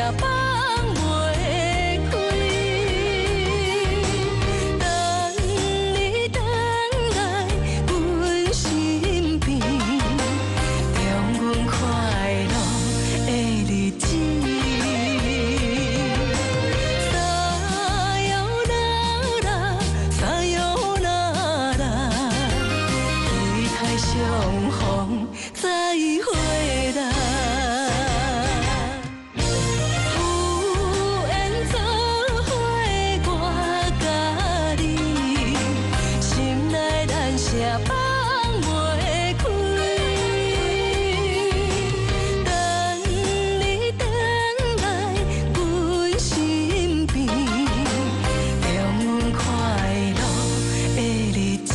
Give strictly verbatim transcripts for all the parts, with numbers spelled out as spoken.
放袂开。等你等来阮身边，中阮快乐的日子。撒哟啦啦，撒哟啦啦，期待相逢再会啦。有缘做伙，我甲你，心内难舍放袂开。等你等来阮身边，中阮快乐的日子。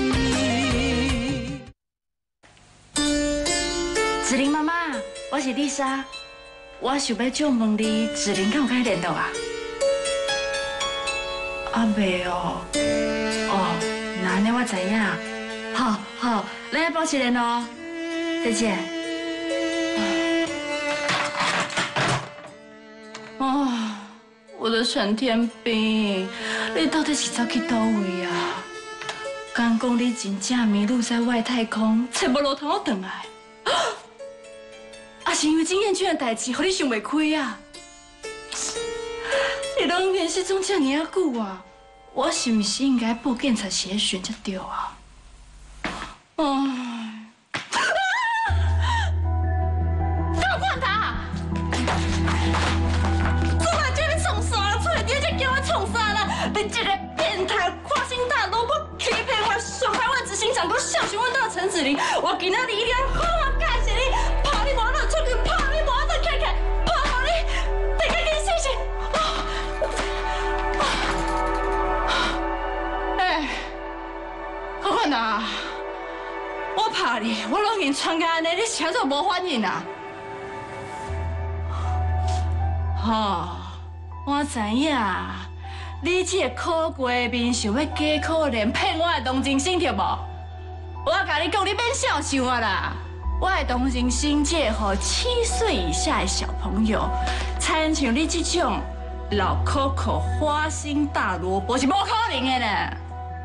子玲妈妈，我是丽莎，我想要借问你，子玲敢有甲你联络啊？啊，袂哦，哦，那安尼我知影。好好，咱来保持联络，再见。哦，我的陈天兵，你到底是走去倒位啊？敢讲你真正迷路在外太空，找无路通好转来？啊，是因为经验卷的代志，互你想袂开啊！你拢联系总这么啊久啊，我是不是应该报警察协寻才对啊？哎，倒管他！做嘛叫你创啥啦？出来底才叫我创啥啦？你这个变态花心大萝卜，欺骗我上海湾执行长，给我小询问到陈子玲，我今仔日一定要好好感谢你，怕你无得出去，怕你无得看看，怕你大家给你信信。哎，好看呐！我怕你，我拢已经传到安尼，你啥都无反应啊？吼，我知影，你这个苦闺蜜想要假可怜骗我的同情心，对无？我甲你讲，你免小想啊啦！我的同情心借予七岁以下的小朋友，参像你这种老 Coco 花心大萝卜是无可能的呢。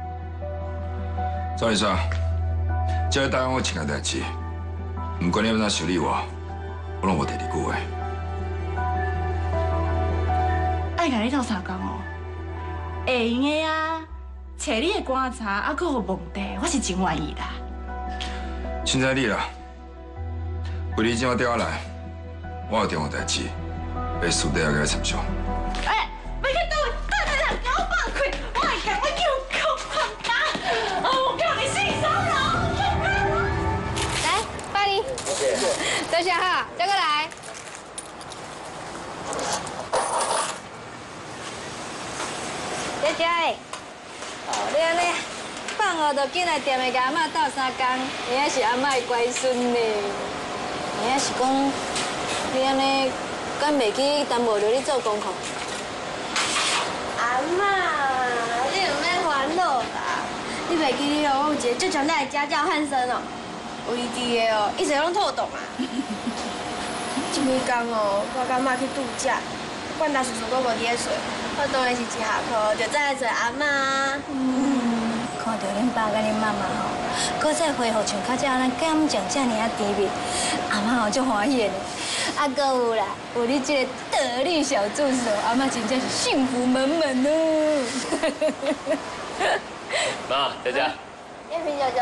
赵丽莎，这个答应我请的代志，不管你要怎修理我，我拢无第二句话。 爱甲你斗相共哦，会用的啊，找你的观察，啊，搁有问题，我是真愿意啦。 凊彩你啦，为你今晚调我来，我有重要代志，要私底下甲你参详。 哎，别去倒，倒在人给我放开，我会甲我叫扣款打，哦，我叫你性骚扰。 来，巴黎，坐下哈，再过来。姐姐，哦，你安尼放学就进来店的甲阿嬷斗相共，你也是阿嬷的乖孙呢。你也是讲，你安尼敢袂去耽误着你做功课？ 阿嬷，你唔免烦恼啦。你袂记你哦，我有一个最强大的家教汉生哦，有伊伫的哦，一直拢透懂啊。这几天哦，我甲妈去度假，冠达叔叔搁无伫咧睡，我当然是一下课就再来找阿嬷。 嗯，看到恁爸甲恁妈妈吼，搁再恢复像较早咱感情遮尔啊甜蜜，阿嬷吼足欢喜的。啊，搁有啦，有你这个得力小助手，阿嬷真正是幸福满满哦。 妈，姐姐。 燕萍姐姐。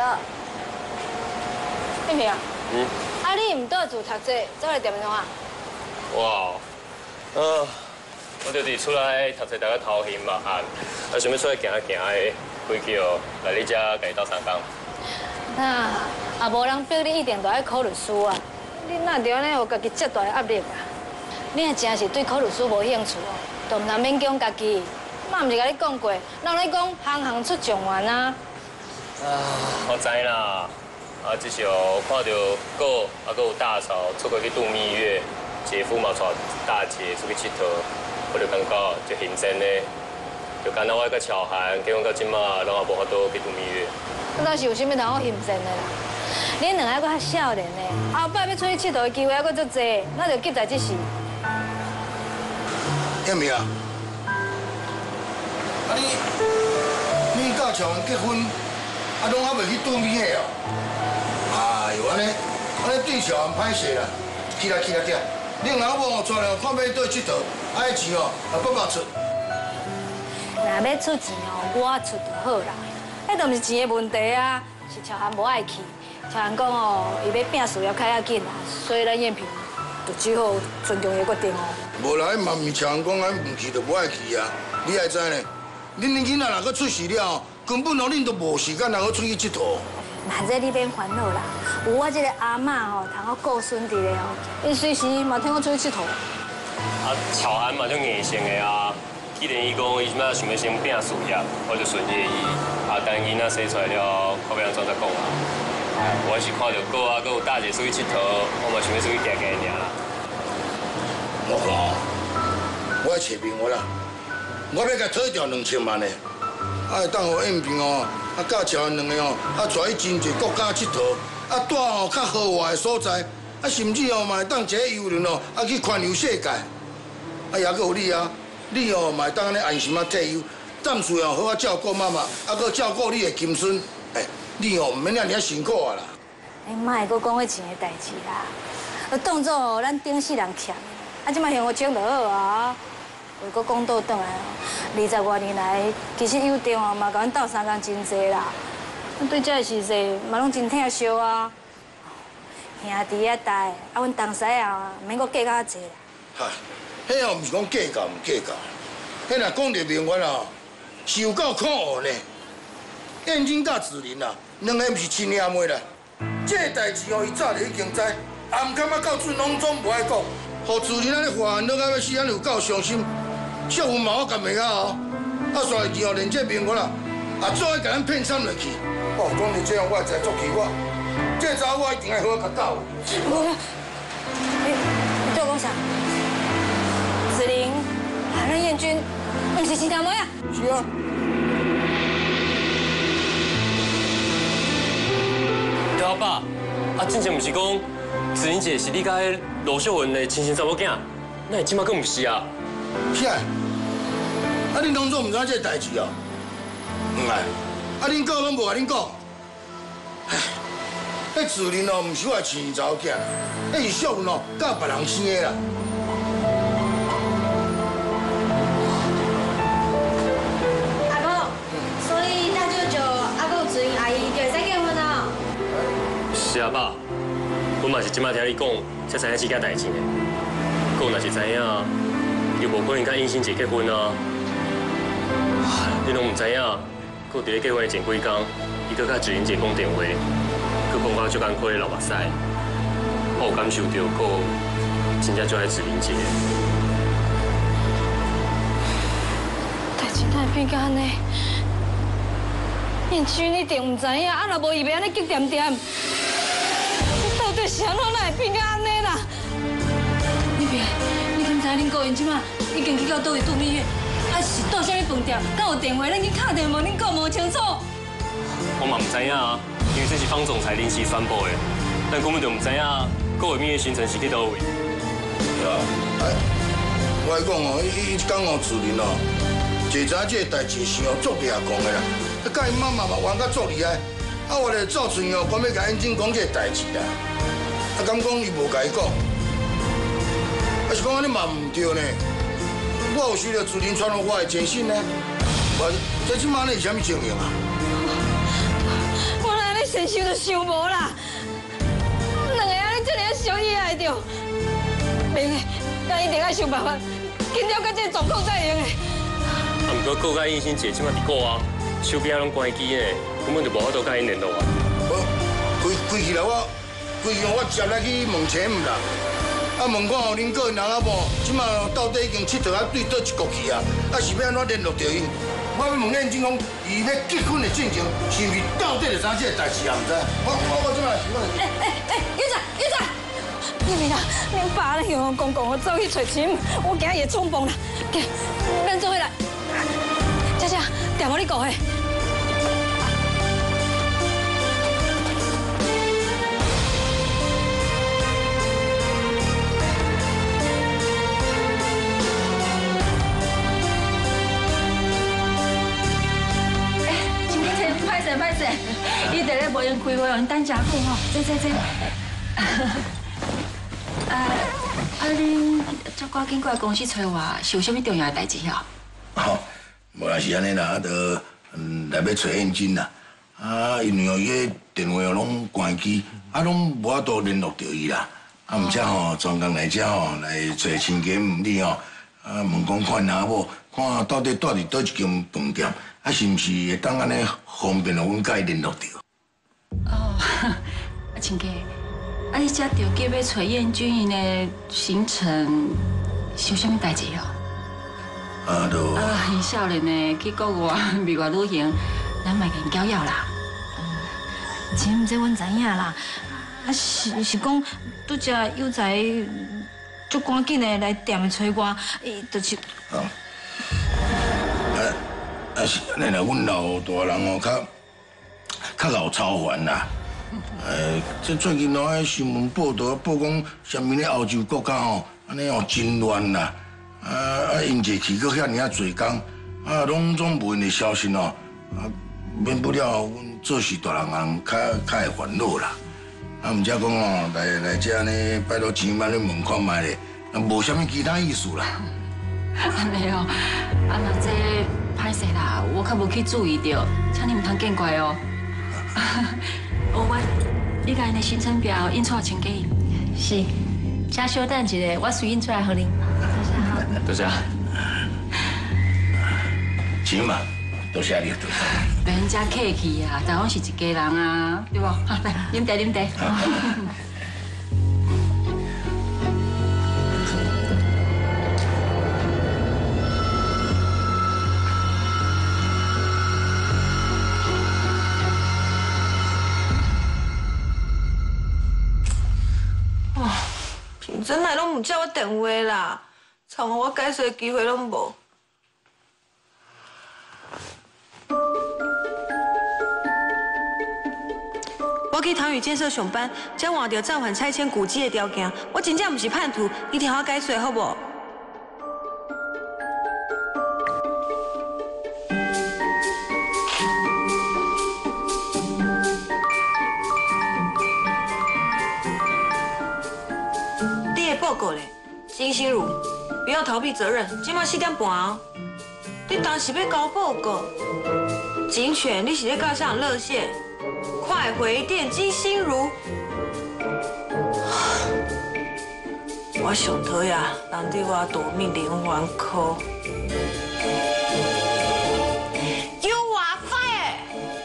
燕萍啊。嗯。啊，你唔倒厝读册，走来店中啊？ 哇，呃，我就伫厝内读册，大家头晕目汗，啊，想要出来行行的，回去哦，来你遮甲你斗相共。 那啊，无人逼你一定都爱考律师啊。你哪着安尼有家己遮大的压力啊？你若真是对考律师无兴趣哦，就唔通勉强家己。妈唔是甲你讲过，人咧讲行行出状元啊。 啊，我知啦。啊，只是哦，看到哥啊，搁有大嫂出国去度蜜月，姐夫嘛带大姐出去佚佗，我就感觉就新鲜嘞。就干那我甲乔涵结婚到今嘛，拢也无法度去度蜜月。 那是有啥物通好新鲜的啦？恁两个还较少年呢，后摆要出去佚佗的机会还佫足济，那就急在即时。 晓未啊？啊你你甲乔文结婚，啊拢还未去度蜜月哦？哎呦，安尼安尼对乔文歹势啦！去啦去啦去啦！恁老母带来看要倒佚佗，啊迄钱哦，啊爸爸出。 若要出钱哦，我出就好啦。迄都毋是钱的问题啊，是乔涵无爱去。乔涵讲哦，伊要拼事业较要紧啦，所以咱燕萍就只好尊重伊决定哦。 无啦，迄嘛毋是乔涵讲俺唔去就无爱去啊！你爱知呢？恁的囡仔若搁出事了，根本哦恁都无时间通去出去佚佗。 那这你免烦恼啦，有我这个阿嬷吼，通我顾孙伫咧吼，伊随时嘛听我出去佚佗。 啊，乔涵嘛就硬性的啊。既然伊讲伊即摆想要先拼事业，我就顺应伊。啊，等囡仔生出来了，看要安怎再讲啊。我是看到哥啊，搁有大姐出去佚佗，我嘛想要出去行行尔啦。 我看，我要找明我啦，我要甲讨掉两千万的，啊，会当互燕萍哦，啊，甲乔安两个哦，啊，带去真济国家佚佗，啊，住哦较豪华的所在，啊，甚至哦嘛会当坐游轮哦，啊去环游世界。啊，也搁有你啊，你哦嘛会当安尼安心啊退休，暂时哦好啊照顾妈妈，啊，搁照顾你的金孙，哎，你哦唔免遐尔辛苦啊啦。 哎，莫会搁讲迄钱的代志啦，就当作哦咱顶世人欠的，啊，即摆幸福清就好啊。话搁讲倒转来哦，二十外年来，其实有电话嘛，甲阮斗相共真济啦。对这个时势嘛拢真疼惜啊。兄弟啊带，啊，阮东西啊，免搁计较济啦。 嗨，迄哦毋是讲计较毋计较，迄若讲着明白啦，是有够可恶呢。燕京甲子林啊，两个毋是亲兄妹啦。这个代志哦，伊早就已经知，也毋敢啊到阵拢总无爱讲，互子林安尼烦恼到要死，安有够伤心。少妇嘛，我干袂啊哦，啊，煞会记哦，连这明白啦，啊，做爱甲咱骗惨落去。哦，讲你这样，我会知足气我。这查某我一定爱好好甲教。 无啦，你你对我讲啥？子玲，啊，咱燕君，毋是亲兄妹啊？ 是啊。 对啊，爸，啊，之前毋是讲子玲姐是你甲迄罗秀文的亲生查某囝，那即马更毋是啊？ 是啊，啊，恁当初毋知影这个代志哦？唔爱，啊，恁讲拢无甲恁讲。唉，迄自然哦，毋是我亲查某囝，迄是小文哦，甲别人生的啦。 阿公，所以大舅舅、阿公、子英阿姨就会使结婚了。 是啊，爸，阮嘛是即马听你讲，才知影这件代志呢。讲若是知影，又无可能甲英心姐结婚啊。你拢唔知影，佮伫咧结婚的前几工，伊佮甲志玲姐讲电话，佮讲到足艰苦的流目屎，我有感受到，佮真正就爱志玲姐。 代志哪会变甲安尼？燕君一定唔知影，啊若无伊袂安尼激点点。这到底是安怎哪会变甲安尼啦？你别，你敢知影恁个因即马已经去到倒位度蜜月？啊是到啥物饭店？敢有电话？咱去敲电话，恁讲无清楚。 我嘛唔知影啊，因为这是方总裁临时宣布的，但根本就唔知影各位蜜月行程是去倒位。 对啊，哎，我来讲哦，伊伊讲哦，自然哦，坐知影这个代志是哦足掠讲的啦，啊，甲因妈妈嘛玩甲足厉害，啊，我咧造成哦，讲要甲燕静讲这个代志啦，啊，敢讲伊无甲伊讲，啊是讲安尼嘛唔对呢。我有收到自然传给我的简讯呢，我这即马呢是啥物情形啊？ 我来你身手都想无啦，两个安尼这么相依爱着，明个，咱一定要想办法，紧了解这个状况才用的。 啊，毋过顾甲英心姐即马伫国啊，手边啊拢关机呢，根本就无法度甲因联络啊。 无，规规起来我，规日我接来去问清唔啦。啊，问看哦，恁个因阿拉某即马到底已经佚佗啊，对倒一国去啊？啊，是要安怎联络着因？我要问燕静讲，伊要结婚的进程，是毋是到底就知这个代志啊？唔知？我我我即马是我。 哎哎哎，幼仔幼仔，你明啊？恁爸咧向我公公，我走去找钱，我今日也冲崩啦。给，咱做伙来。姐姐，电话你讲嘿。 也无用开会哦，你等一下讲吼，坐坐坐。啊啊！恁这赶紧过来公司找我，是有啥物重要的代志哦？ 好，无也是安尼啦，啊，着嗯来要找燕金啦。啊，因为哦，伊个电话拢关机，啊，拢无法度联络到伊啦。啊，而且吼，专工来遮吼来找亲家母女吼，啊，问讲看阿某，看到底住伫倒一间饭店，啊，是毋是会当安尼方便互阮甲伊联络着？ 哦，啊，亲家。啊！你遮着急要找燕君因的行程，是有啥物代志哦？ 啊，都啊，因少年呢去国外美国旅行，咱卖给因搅扰啦。 钱毋这阮知影啦，啊是是讲拄则有才足赶紧的来店里找我，伊就是。 啊，啊啊是安尼啦，阮老大人哦，较较老超凡啦。诶，这最近哦，迄新闻报道报讲，什么咧欧洲国家吼，安尼哦真乱啦，啊啊，因这去搁遐尔啊侪工，啊，拢总无因的消息哦，啊，免不了阮做事大人人较较会烦恼啦。啊，毋则讲哦，来来这呢，拜托钱慢咧问看卖咧，啊，无啥物其他意思啦。 安尼哦，啊那这歹势啦，我较无去注意到，请你唔通见怪哦。哦，我你甲因的行程表印出来请给伊。 是，请稍等一下，我随印出来互恁。 多谢。 钱嘛，多谢你，多谢。 别人家客气啊，台湾是一家人啊，对不？好，来啉茶啉茶。 真来拢唔接我电话啦，从我解释的机会拢无。我去唐宇建设上班，才换到暂缓拆迁古迹的条件，我真正唔是叛徒，你听我解释好无？报告咧，金心如，不要逃避责任。今晚四点半哦，你当时要交报告。警犬，你是咧告上热线，快回电金心如。我上讨厌人对我夺命连环 call。You are fired。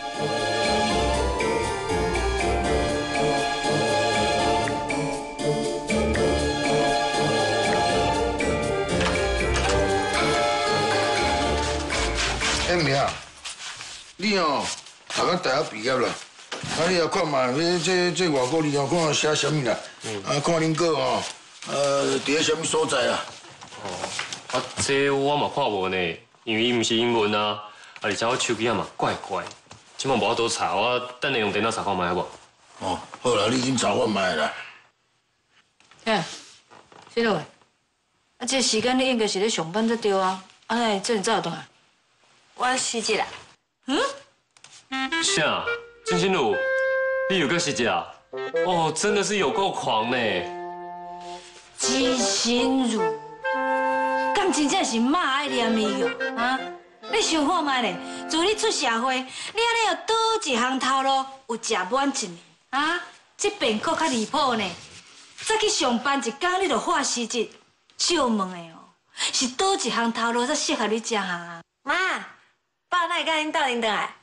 哎明啊，你哦读到大学毕业啦，啊你也看嘛，这这这外国你哦看写什么啦？啊看恁哥哦，呃，伫咧什么所在啊？ 哦，啊，这我嘛看无呢，因为伊毋是英文啊，啊而且我手机啊嘛怪怪，即嘛无法度查，我等下用电脑查看卖好无？ 哦，好啦，你已经查看卖啦。 哎，谁落？啊，这时间你应该是咧上班才对啊，啊，那这你早倒来？ 我失职啦。 嗯？ 啥？金心如，你有个失职啊？哦，真的是有够狂呢！ 金心如，敢真正是妈爱念伊哦？啊？你想看卖咧？自你出社会，你安尼有倒一项头路有食满一年啊？这边搁较离谱呢。早去上班一天，你就发失职，少问的哦，是倒一项头路才适合你这项啊？ 妈，爸，那你甲恁斗阵倒来？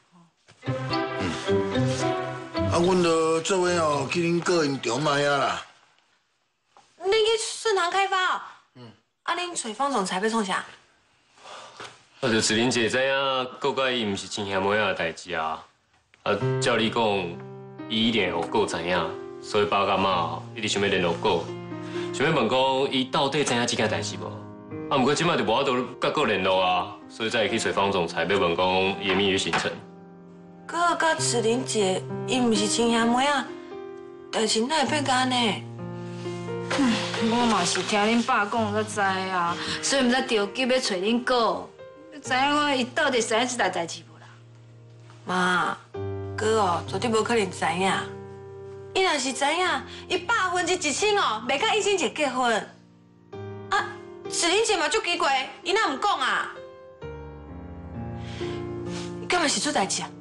啊，阮就做伙哦去恁个因场买啊啦。 你去顺堂开发哦？嗯。啊，恁找方总裁要创啥？ 啊，就是恁姐知影，国甲伊毋是亲兄妹仔的代志啊。啊，照你讲，伊一定有够知影，所以爸甲妈一直想要联络过，想要问讲伊到底知影这件代志无？啊，毋过即摆就无法度甲个联络啊，所以才会去找方总裁要问讲伊的蜜月行程。 哥甲志玲姐，伊毋是亲兄妹仔，代志哪会变甲安尼？ 我嘛是听恁爸讲才知啊，所以毋知着急要找恁哥。你知影我伊到底知影这代代志无啦？ 妈， 哥哦，绝对无可能知影。伊若是知影，伊百分之一千哦，袂甲易清姐结婚。啊，志玲姐嘛足奇怪，伊哪唔讲啊？伊敢嘛是出代志啊？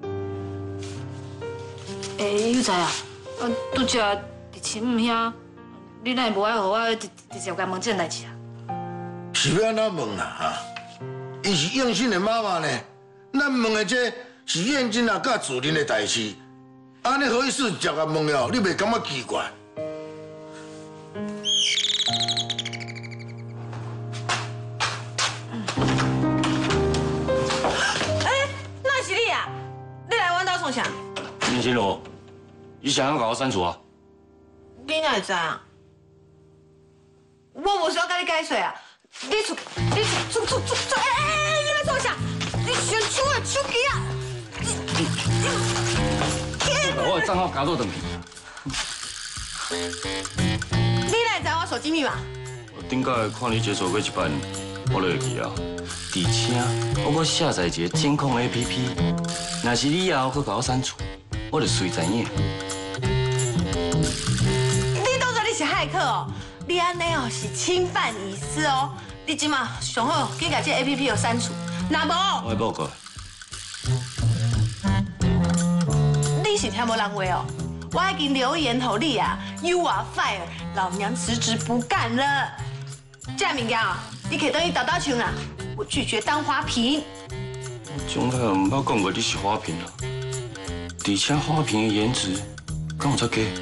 诶，有知啊？啊，拄则伫亲母遐，你哪会无爱互我直直接甲问这代志啊？ 是要安怎问啦？哈，伊是应信的妈妈呢，咱问的这是燕京啊甲子玲的代志，安尼好意思直接甲问了，你袂感觉奇怪？ 哎，那是你啊？你来阮兜创啥？ 林心如，你想要搞我删除啊？ 你哪会知啊？我无想甲你解释啊！你出，你出出出出出！哎哎哎！你来创啥？你先手啊手机啊！ 把我的账号加做等去。 你哪会知我手机密码？ 我顶摆看你接触过一班，我就会记啊。而且我搁下载一个监控 A P P， 若是你以后搁搞我删除，我就随知影。 你当作你是骇客哦？你安尼哦是侵犯隐私哦！你即马上好去把这 A P P 给删除，若无我会报告。 你是听无人话哦？我已经留言给你啊 ，You are fired， 老娘辞职不干了。这物件哦，你可以等于倒倒枪啦，我拒绝当花瓶。 从来唔捌讲过你是花瓶啊，而且花瓶的颜值敢有这低？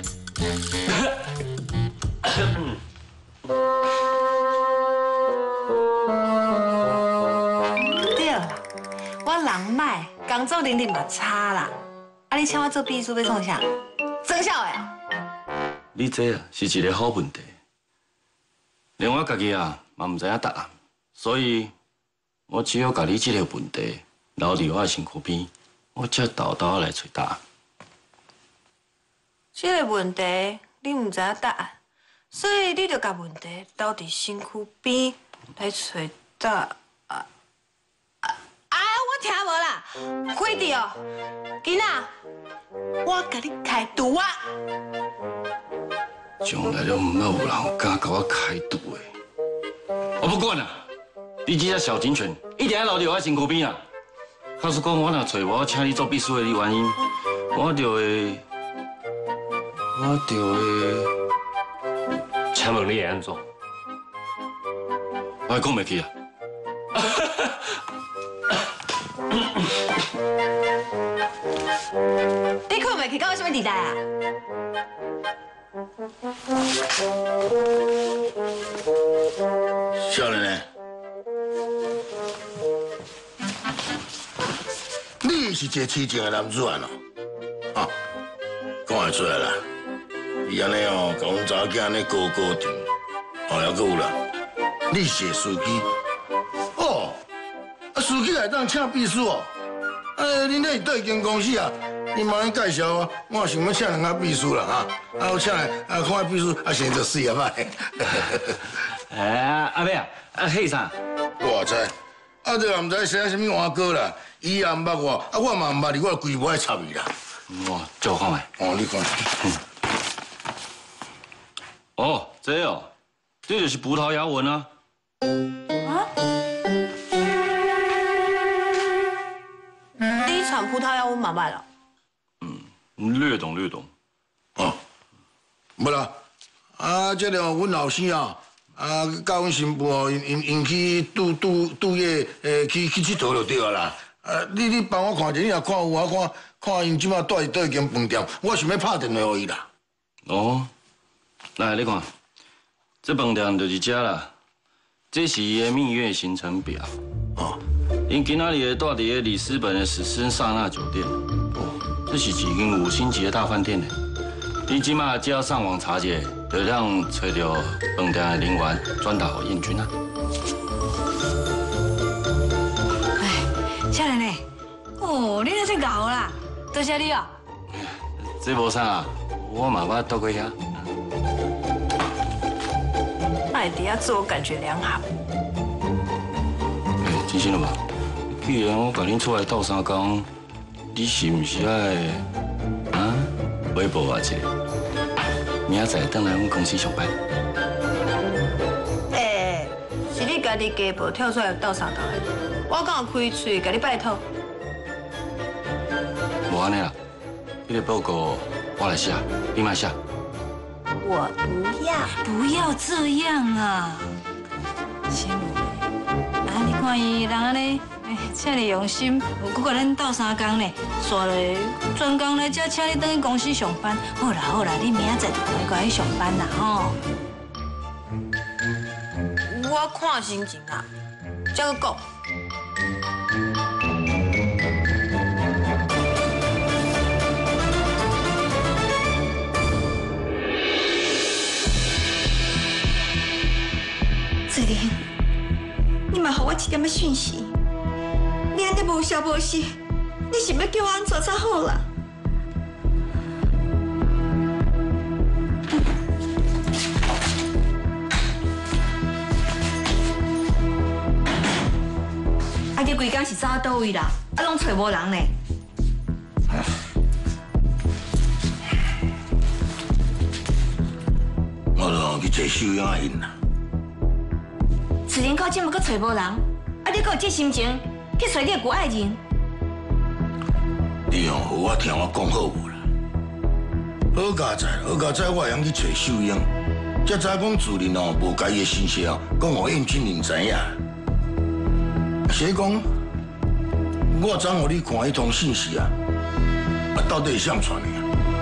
对啦，我人歹，工作能力嘛差啦。啊，你请我做秘书要创啥？生效的啊？ 你这啊是一个好问题，连我家己啊嘛唔知影答案，所以我只有甲你这个问题留伫我的身躯边，我才豆豆来找答案。 这个问题你唔知影答案，所以你就甲问题留伫身躯边来找答案。啊啊！我听无啦，快点哦，囡仔，我甲你开除啊！ 从来都唔捌有人敢甲我开除的。我不管啦，你这只小警犬一定要留伫我的身躯边啊！假使讲我若找我请你做秘书的原因，我就会，我就会， 请问你会安怎？ 我还讲袂起啊！ 你看袂起，跟我什么地带啊？ 少年呢？你是一个痴情的男子汉哦，哈，看会出来啦。你安尼哦，甲阮查某囝安尼高高定，哦，还阁有啦，你是司机，哦，啊，司机来当请秘书哦。哎，恁那是倒一间公司啊？你麻烦介绍我，我想要请两个秘书啦，哈，啊，我请来啊，看下秘书啊，先做事啊嘛。 哎，阿妹啊，啊，迄啥？ 我知，啊，这也唔知写什么碗糕啦，伊也唔捌我，啊，我嘛唔捌你，我规无爱插伊啦。 哇，借我看下。 哦，你看。 哦，这哦，这就是葡萄牙文啊。 啊？你传葡萄牙文嘛捌了？ 嗯，略懂略懂。 哦，无啦，啊，这个阮老师啊，啊，教阮新妇哦，因因因去杜杜杜业诶，去去佚佗就对啦。啊，你你帮我看者，你若看有我看看因即马住伫倒一间饭店，我想要拍电话给伊啦。 哦，来你看，这饭店就是这啦，这是伊的蜜月行程表。 哦， 因今仔日会住伫个里斯本的史诗刹那酒店。哦，这是一间五星级的大饭店呢。你即马只要上网查者，就让找到饭店的人员转达给燕君啊。 哎，少年呢？哦，你那是熬啦，多谢你哦。 这无啥啊，我嘛捌住过遐。 那你底下自我感觉良好。 哎，真心了吧？既然我甲恁出来斗三工， 你是毋是爱啊？微博我一个，明仔载转来阮公司上班。 哎，是你家己家婆跳出来斗相共的，我敢有开嘴甲你拜托？ 无安尼啦，你个报告我来写，你莫写。 我不要， 不要这样啊，新武。啊，你看伊人安尼，哎，这么用心，有搁甲恁斗相共呢，煞来专工来这请你转去公司上班。好啦好啦，你明仔载就乖乖去上班啦吼。 我看心情啦，再搁讲。 子琳，你嘛给我一点仔讯息，你安尼无消无息，你是要叫我安怎才好啦？啊，这规工是走到倒位啦？啊，拢找无人呢？ 我就去找秀英阿因啦。 子琳到今嘛搁找无人，啊，你搁有这心情去找你的旧爱人？ 你哦，好我听我讲好无啦？好佳哉，好佳哉，我会晓去找秀英，才知讲自琳哦无家己的信息哦，讲互燕君玲知影。是讲，我昨互你看迄通信息啊，啊，到底是谁传的啊？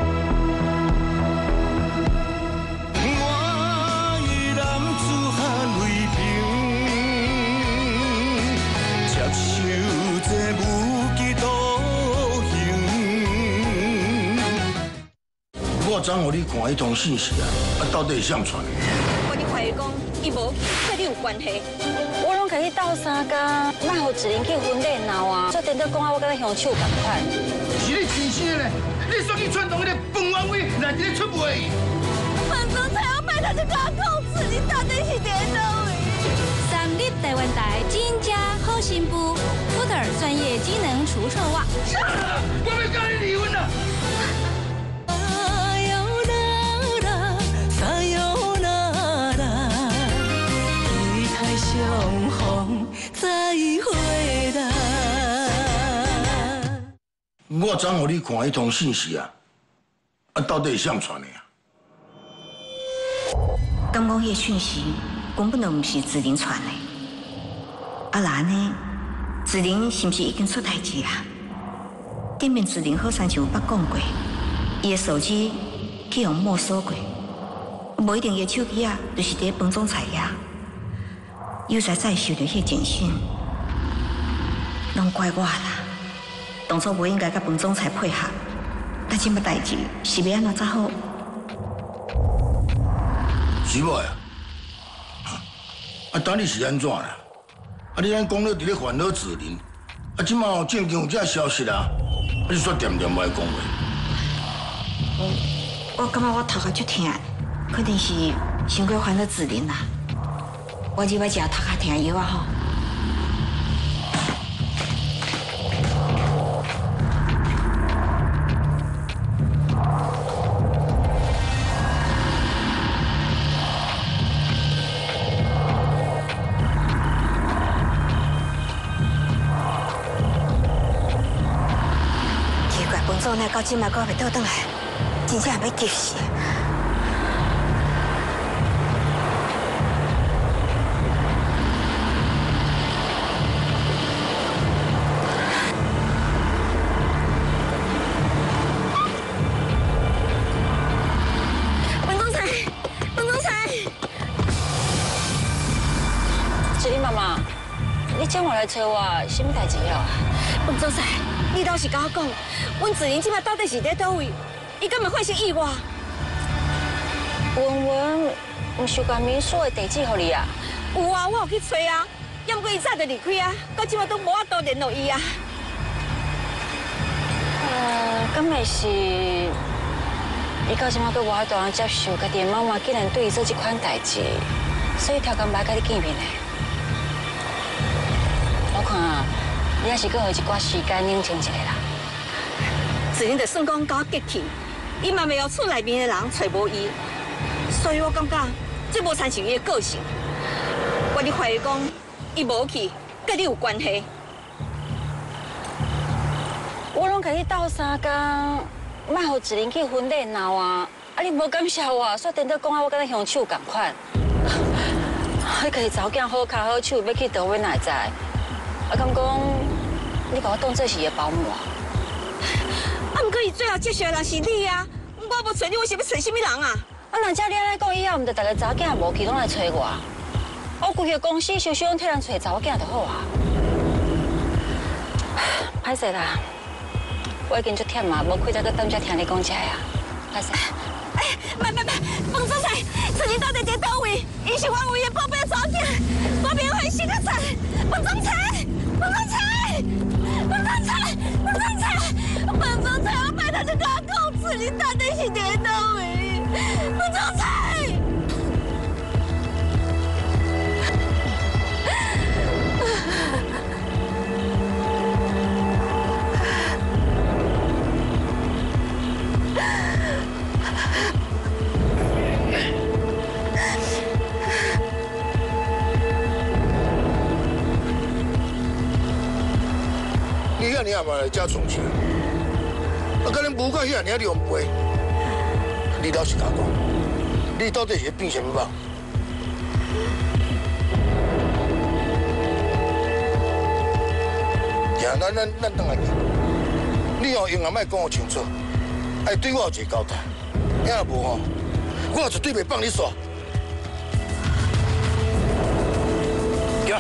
我昨互你看迄通信息啊，啊，到底是谁传的？ 我你怀疑讲，伊无甲你有关系。 我拢甲你斗相共，莫互子琳去分热闹啊！做电脑讲啊，我甲你凶手同款。 是你真心的咧？你说你串通迄个饭碗位来伫咧出卖？ 范总裁，我拜托你给我控制，你到底是伫倒位？ 三立台湾台金家好新妇，福特尔专业机能除臭袜。 我要跟你离婚了。 相逢再会啦！ 我昨互你看迄通信息啊，啊，到底是谁传的啊？ 敢讲迄个讯息根本就毋是子琳传的。啊，那呢？子琳是毋是已经出代志啊？顶面子琳好像就有捌讲过，伊的手机去用没收过，无一定伊的手机啊，就是伫房总裁遐。又才再收到迄简讯，拢怪我啦！当初不应该甲本总裁配合，但这么代志是要安怎才好？ 是无呀？啊，等你是安怎啦？啊，你咱讲了伫咧烦恼子琳，啊，即马正经有这消息啊，啊，你煞点点无爱讲话。 我感觉我头壳足痛，肯定是伤过烦恼子琳啦。我只要食头壳疼药啊吼。奇怪，本总呢到今嘛搁未倒转来，真正要急死。 你请我来找我，什么代志了？ 本总裁，你倒是甲我讲，阮子琳即摆到底是伫倒位？伊敢会唤醒意外？ 文文，毋是关民所的地址互你啊？ 有啊，我有去找啊，要毋过伊早就离开啊，到即摆都无法度联络伊啊。 呃，敢会是伊到即摆都无法度通接受家己的妈妈竟然对伊做这款代志，所以挑工来甲你见面的。我看你还是搁有一寡时间冷静一下啦。 子玲就算讲甲我激气，伊嘛袂晓厝内面的人找无伊，所以我感觉这无参像伊的个性。我咧怀疑讲，伊无去，甲你有关系。 我拢甲你斗三工，莫互子玲去婚礼闹啊！啊，你无感谢我，煞颠倒讲啊，我敢若凶手共款。你家己查某囝好脚好手，要去倒位哪会知？啊，敢讲你把我当做是伊的保姆啊？ 啊，毋过伊最后接受的人是你啊！我无找你，我是要找什么人啊？ 啊，若遮你安尼讲以后，毋着逐个查某囝无去拢来找我？我规个公司小小替人找查某囝就好啊。歹势啦，我已经足忝啊，无亏再搁等遮听你讲遮啊。歹势。 哎，别别别，冯总裁，子玲到底伫倒位？伊是我唯一宝贝的查某囝，我免欢喜个惨。冯总裁，冯总裁，冯总裁，冯总裁，冯总裁，我拜托你甲我讲，子玲到底是伫倒位？冯总裁。 你遐尔嘛来遮创啥？啊，甲恁母甲遐尔两杯，你老实甲我讲，你到底是变什么吧？行，咱咱咱等下见。你哦，永远莫讲我清楚，爱对我有一个交代。要无吼，我绝对袂放你耍。行。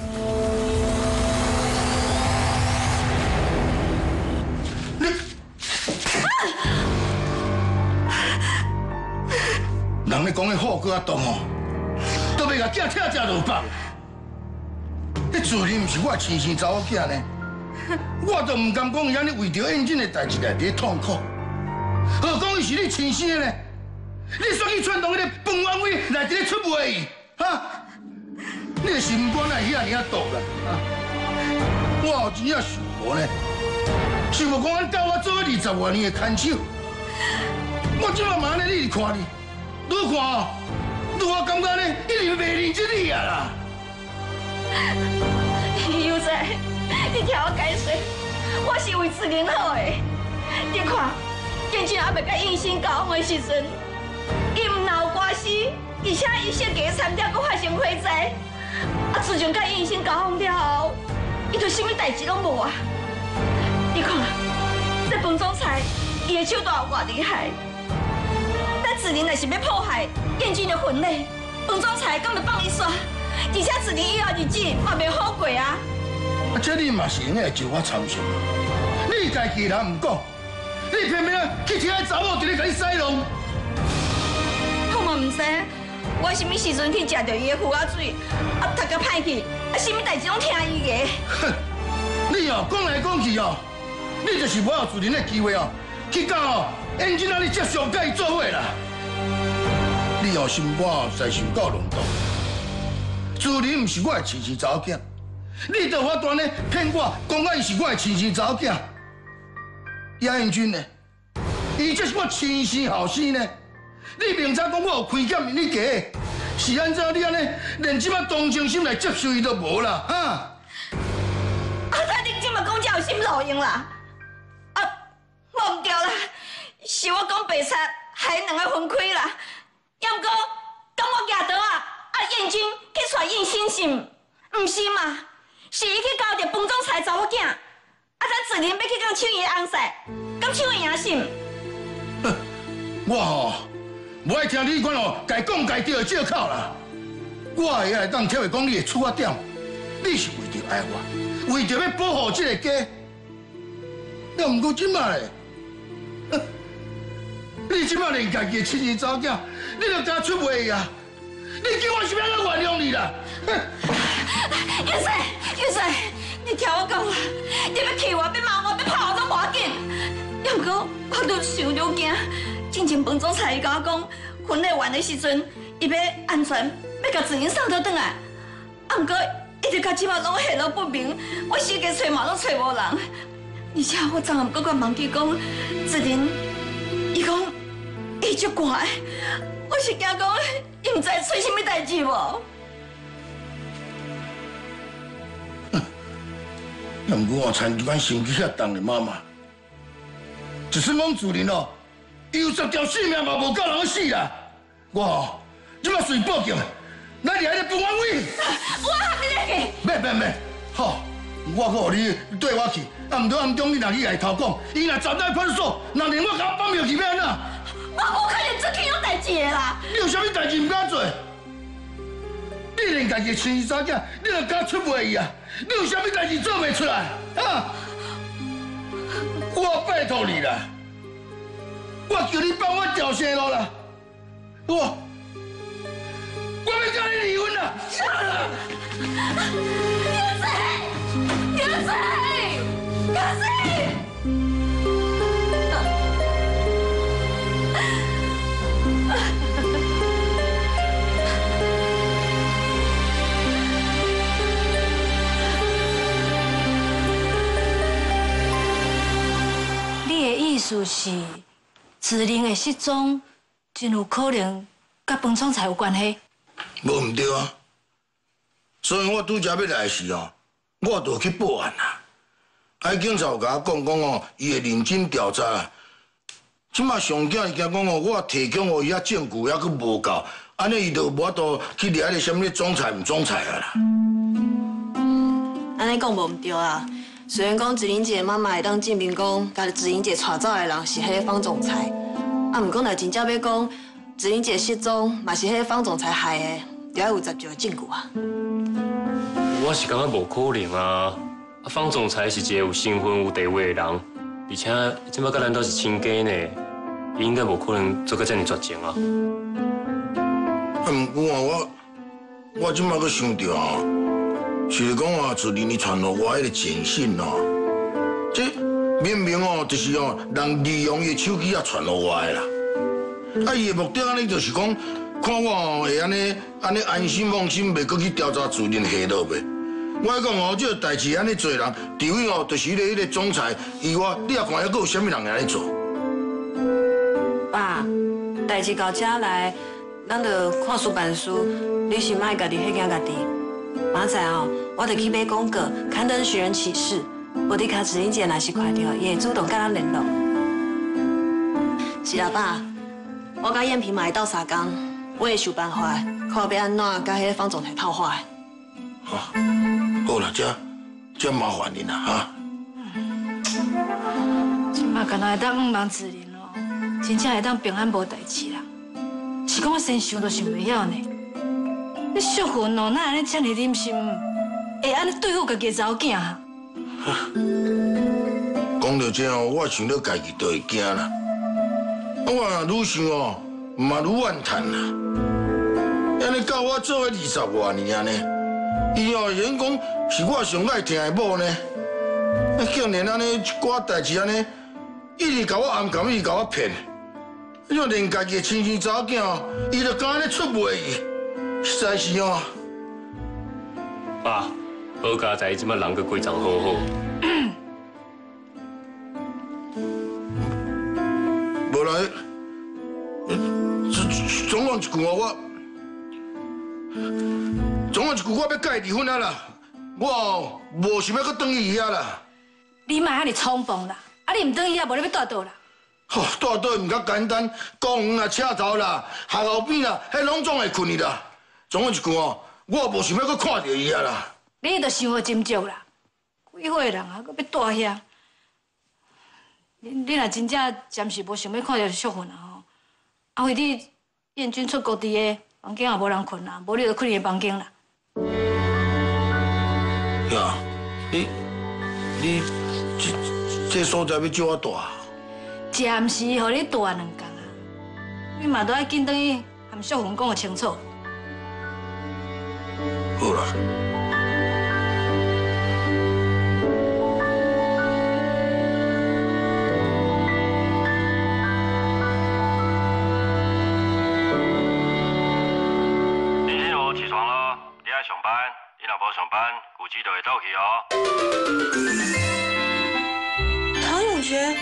人咧讲的好过啊重哦，都要甲囝拆食落放。迄自然毋是我亲生查某囝呢，我都唔甘讲伊安尼为着应景的代志来伫痛苦。何况伊是你亲生的呢？你选去串动迄个饭碗位来伫咧出卖，哈？你的心肝哪遐尔啊毒啦？啊！我有钱也想无呢，想无讲俺教我做二十多年的看守，我即马嘛安尼你看你。愈看哦，愈我感觉呢，一定袂认真你啊啦！ 幼仔，你听我解释，我是为子玲好的。你看，建军还未甲应新交往的时阵，伊唔闹官司，而且伊设计惨掉，搁发生火灾。啊，自从甲应新交往了后，伊就什么代志拢无啊！你看，这冯总裁，伊的手段有偌厉害。子玲若是要破坏燕军的婚礼，冯总裁敢会放伊煞？而且子玲以后日子嘛袂好过啊！ 啊，这你嘛是用来就我参详。你家己人唔讲，你偏偏去听迄查某伫咧甲你塞弄。 我嘛唔知，我什么时阵去食到伊的胡仔水，啊，读甲歹去，啊，什么代志拢听伊的。 哼，你哦讲来讲去哦，你就是无有自玲的机会哦，去到哦，燕军啊，你接上甲伊做伙啦。你哦心肝哦，实受够弄动。自玲唔是我的亲生查某囝，你就法度呢骗我，讲我伊是我的亲生查某囝。叶彦军呢？伊这是我亲生后生呢。你明早讲我有亏欠你家，是安怎你安尼连即摆同情心来接受伊都无啦？哈！ 啊！但你即摆讲这有什路用啦？啊，我唔对啦，是我讲白贼，害两个分开啦。要唔过，当我举刀啊，啊燕军去找应新是唔是嘛？是伊去交着冯总裁查某囝，啊咱自然要去讲抢伊的红婿，敢抢会赢是？ 哼，我吼无爱听你款哦，该讲该对的借口啦。我会来当听会讲你的出发点，你是为着爱我，为着要保护这个家。要唔过即摆嘞，哼，你即摆连家己的亲生查某囝，你就敢出卖啊？你叫我是要来原谅你啦？哼！ 玉水，玉水，你听我讲啦，你要气我，要骂我，要拍我都无要紧。要唔过我都想着惊，之前彭总裁伊甲我讲，婚礼完的时阵，伊要安全，要甲子玲送倒转来。啊，唔过伊就甲即马拢下落不明，我四界找嘛拢找无人。 而且我昨暗搁甲忘记讲，子玲，伊讲伊足寒的，我是惊讲伊唔知出什么代志无。 要唔过我长期款心机遐重的妈妈，就算讲自然哦，伊有十条性命嘛无够人死啦。我即马随报警，咱伫喺度分安慰。 我喊你来去。 免免免，好，我搁互你缀我去。啊，唔对暗中你若去来偷讲，伊若站在派出所，若连我甲放庙去要安怎？ 我无可能做起有代志的啦。 你有啥物代志唔敢做？你连家己的亲生囝，你都敢出卖伊啊？你有啥物代志做袂出来？啊！我拜托你啦，我叫你帮我调生路啦，我我要跟你离婚啦！ 有谁？有谁？有谁？ 意思是，子玲的失踪，真有可能甲彭总裁有关系。 无唔对啊，所以我拄则要来时哦，我就去报案啦。啊，警察有甲我讲讲哦，伊会认真调查啦。即马上惊是惊讲哦，我提供互伊啊证据还佫无够，安尼伊就无法度去掠个什么总裁唔总裁啊啦。 安尼讲无唔对啊。虽然讲子玲姐妈妈会当证明讲，甲子玲姐带走的人是迄个方总裁，啊，毋过若真正要讲子玲姐失踪嘛是迄个方总裁害的，就要有十足的证据啊。 我是感觉无可能啊！啊，方总裁是一个有身份、有地位的人，而且即摆甲咱都是亲家呢，伊应该无可能做到遮尔绝情啊。啊， 毋过啊，我我即摆佫想着啊。是讲啊，自然伊传互我迄个简讯哦，这明明哦，就是哦，人利用伊的手机啊传互我的啦。啊，伊的目的安尼就是讲，看我哦会安尼安尼安心放心，袂搁去调查自然下落呗。我讲哦，这个代志安尼做人，除非哦，就是迄个迄个总裁以外，你也看还佫有啥物人会安尼做？ 爸，代志到遮来，咱就看书办书，你是莫家己迄惊家己。明仔哦，我得去买广告，刊登寻人启事。我伫卡子玲姐若是看到，伊会主动甲咱联络。是啊，爸，我甲燕萍嘛会斗相共，我会想办法，看要安怎甲迄个方总裁套话。 好，好啦，这这麻烦你啦哈。 即马干那会当毋忙子玲哦，真正会当平安无代志啦。是讲我先想都想袂晓呢。你淑芬哦，哪安尼遮尔忍心，会安尼对付家己查某囝啊？ 讲到这哦，我想到家己都会惊啦。啊，我愈想哦，嘛愈怨叹啦。安尼教我做个二十多年呢，伊哦言讲是我上爱听的某呢，啊竟然安尼一寡代志安尼，一直甲我暗含，一直甲我骗，就连家己的亲生查某囝哦，伊就敢安尼出卖伊。实在是哦， 爸，好佳在即摆人个规章好好。 无来，总讲一句我，总讲一句我要甲伊离婚啊啦！我无想要搁转去伊遐啦。 你莫安尼冲动啦！啊，你唔转去遐，无你要住倒啦？ 吼，住倒唔较简单，公园啊、车头啦、学校边啦，迄拢总会困去啦。总讲一句哦，我无想要搁看到伊啊啦。 你著想好斟酌啦，几岁人啊，搁要住遐？你你若真正暂时无想要看到淑芬啊吼，啊，为你燕君出国伫个房间也无人困啦，无你就困伊个房间啦。 呀，你你这这所在要叫我住？ 暂时互你住两工啊，你嘛都要紧等于含淑芬讲个清楚。 好啦。 林心如，起床了，你爱上班，你若无上班，估计就会倒去哦。 永泉，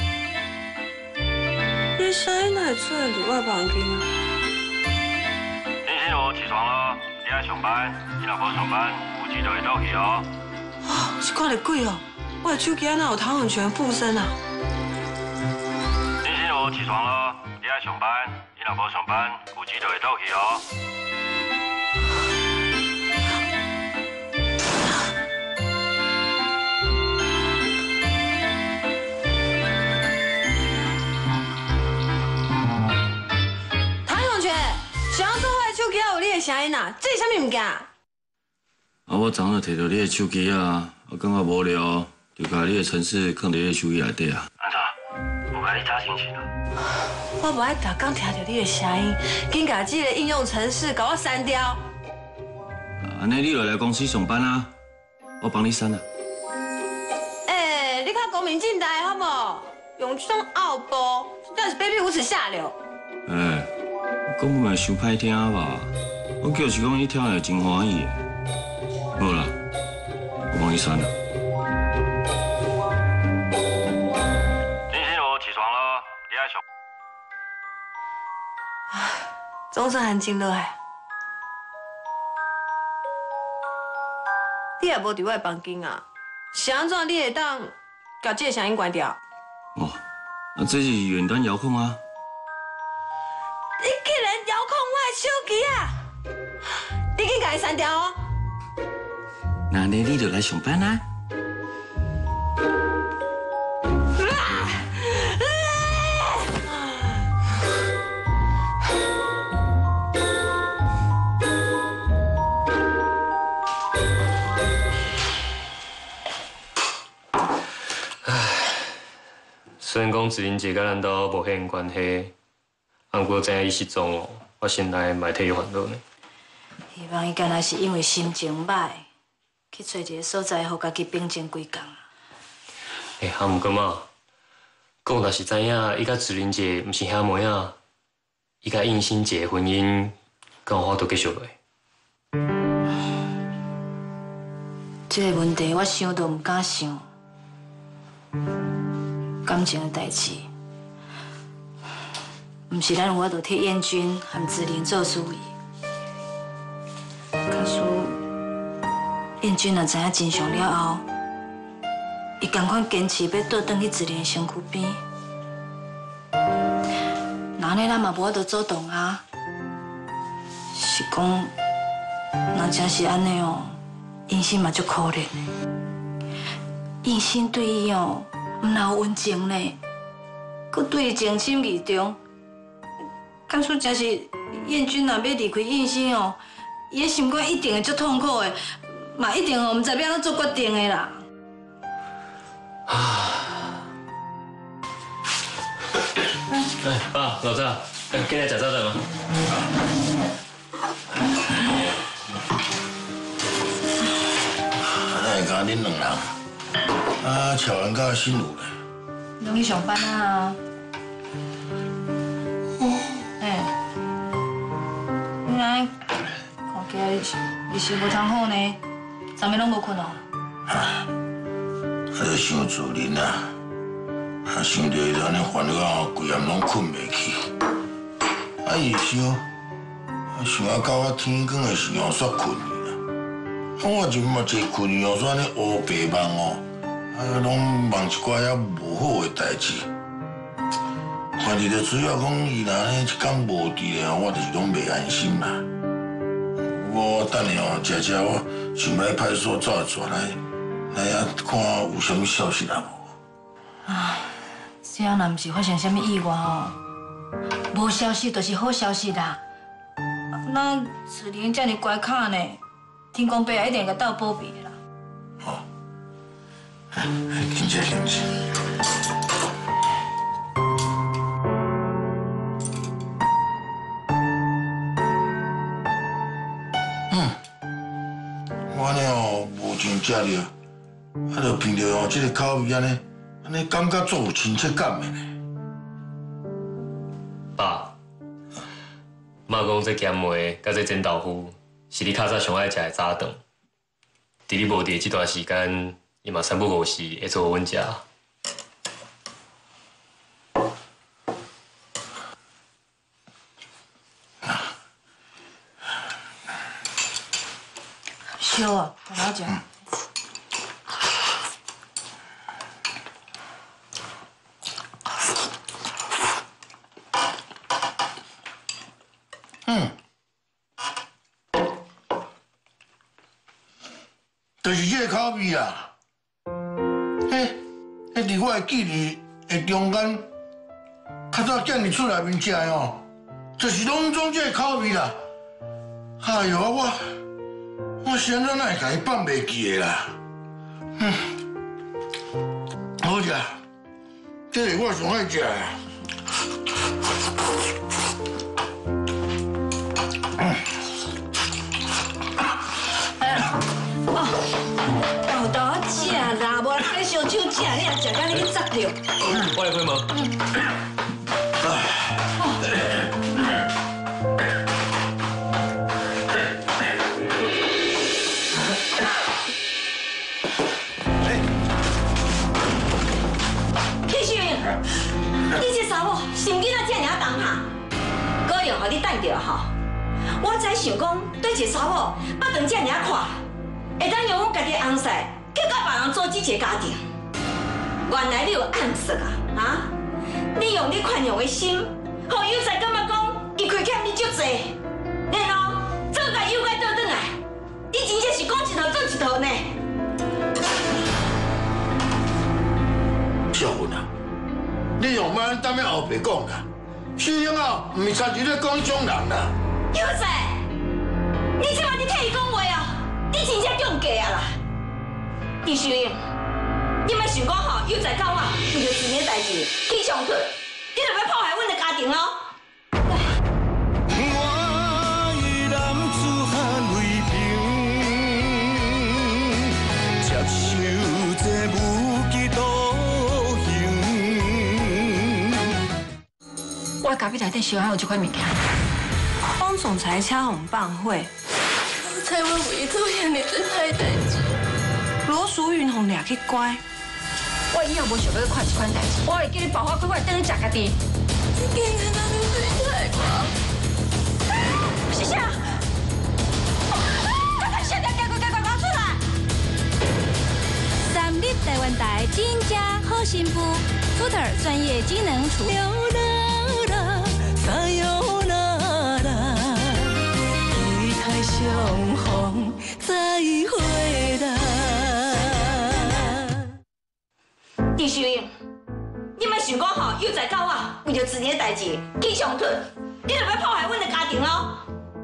你声音哪会出来伫我房间啊？ 林心如，起床了，你爱上班，你若无上班，有钱就会倒去哦。 哦，是看得鬼哦！我的手机哪有唐永泉附身啊？ 林心如，起床了，你爱上班，你若无上班，有钱就会倒去哦。 有你的声音啊！这是啥物物件？啊， 我昨下摕到你的手机啊，我感觉无聊，就把你的程式放伫你的手机内底啊。安怎？有甲你吵心情啊？ 我无爱逐工听到你的声音，紧甲这个应用程式甲我删掉。 安尼你就来公司上班啊，我帮你删啊。 哎、欸，你较光明正大好无？用这种傲波，真是卑鄙无耻下流。 哎、欸。 讲不嘛伤歹听吧？我就是讲你听了真欢喜的。好啦，我帮你删了。林心如，起床了，你爱上。 唉，总算安静落来。你也无伫我的房间啊？是安怎你会当把这个声音关掉？ 哦，啊，这是远端遥控啊。 你竟然遥控我的手机啊！你紧甲伊删掉哦。 那呢，你就来上班啊。 唉，虽然讲子玲姐甲咱都无迄关系。 啊，不过知影伊失踪哦，我心内嘛替伊烦恼呢。 希望伊干那是因为心情歹，去找一个所在，互家己平静几工。 哎，啊，毋过嘛，讲若是知影伊甲志玲姐毋是兄妹啊，伊甲应心姐婚姻，敢有法度继续落？ 这个问题我想都毋敢想，感情的代志。 毋是咱有法度替燕君和志玲做主意，可是燕君若知影真相了后，伊同款坚持要倒转去志玲的身躯边，那安尼咱嘛无法度主动啊。是讲，若真是安尼哦，燕心嘛足可怜的。燕心对伊哦，毋但有温情呢，佮对伊情深意重。 假使真是燕君若要离开燕心哦，伊的心肝一定会足痛苦的，嘛一定哦，毋知要安怎做决定的啦。 哎，爸，老赵，今日食早餐吗？ 哪会讲恁两人？啊，乔安甲心如咧？ 拢去上班啊。 哎，看起来你是无通好呢，昨暝拢无困哦。 啊，啊，就想自恁啊，啊，想着伊就安尼烦恼啊，规暗拢困袂去。啊，伊想，啊，想啊到啊天光的时候煞困去啦。啊，我就嘛坐困去哦，煞安尼乌白梦哦，啊，拢梦一寡遐无好的代志。 看着就主要讲，伊若安尼一天无伫咧，我就是拢袂安心啦。我等下哦，食食，我想要派出所抓一抓来，来遐看有啥物消息啊无？ 啊，这样若毋是发生啥物意外哦，无消息就是好消息啦。那志玲遮尔乖巧呢，天公伯爷一定会甲斗保庇的啦。 好，紧接紧接。 我安尼哦，无真食着，啊，就闻着哦，这个口味安尼，安尼感觉足有亲切感的呢。 爸，妈讲这咸糜甲这煎豆腐是你较早上爱食的早顿。伫你无伫这段时间，伊嘛三不五时会做阮食。 食。 嗯，就是这个口味啊。嘿，迄伫我的记忆的中间，较早叫你厝内面食的哦，就是拢总这个口味啦。哎呦，我我现在哪会甲伊放袂记的啦？嗯，好食，这是我上爱食的。 豆豆食啦，无人咧烧酒食，你若食到你去砸着。 我来开门。 启秀英，你这查某心囡仔这尔重哈，果然互你等着吼。我才想讲，对一个查某巴长这尔宽，会当拥有家己的翁婿，去甲别人组织一个家庭。原来你有暗示啊！啊！你用你宽容的心，互有才感觉讲，伊亏欠你足济，然后做甲有该倒转来，你真正是讲一套做一套呢。 小云啊，你用莫当面后白讲啦，秀英啊，唔是参照咧讲迄种人啦。 有才，你即摆你替伊讲话哦，你真正中计啊啦！李秀英。你莫想讲吼，有才到我为着一件代志起冲突，你就要破坏阮的家庭咯。 我以男子汉为凭，接受这无期徒刑。 我隔壁内底小孩有这款物件。 方总裁掐红棒会， 我猜我为做遐尼多歹代志， 罗淑云红掠去关。 我以后无想要看这款代志，我会叫你爆发，快快等你食家己。 你今日哪能对待我？ 是啥？快快现在赶快赶快赶出来！ 三立台湾台真正好幸福 ，Tutor 专业技能厨。相逢再会啦。 李秀英，你莫想讲吼，有才到我为着一件代志起冲突，你就要破坏阮的家庭咯。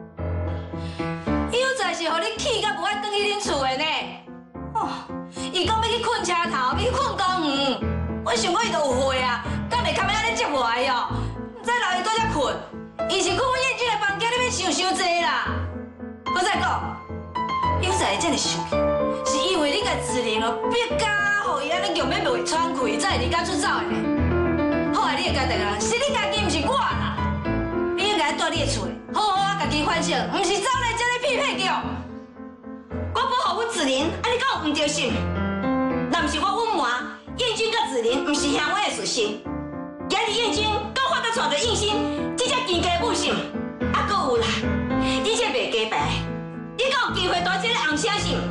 有才是互你气甲无爱转去恁厝的呢。哦，伊讲要去困车头，要去困公园，我想讲伊都有会啊，敢袂堪要安尼接我的哦？唔知留伊倒遮困，伊是困阮燕君的房间，你要想伤济啦。我再讲，有才这么生气，是因为你甲志玲哦逼甲，互伊安尼强要袂喘气，才会离家出走的呢。好啊，你的家庭啊，是你家己，唔是我啦。你应该住你的厝，好好啊，家己反省，唔是走来这里匹配叫。 我保护阮志玲，安尼敢有唔对心？若唔是我隐瞒，燕君甲志玲唔是兄妹的事情。今日燕君到发到带着应心，这只奸家母性，啊，搁有啦，你这袂假白，你敢有机会带这个红声信？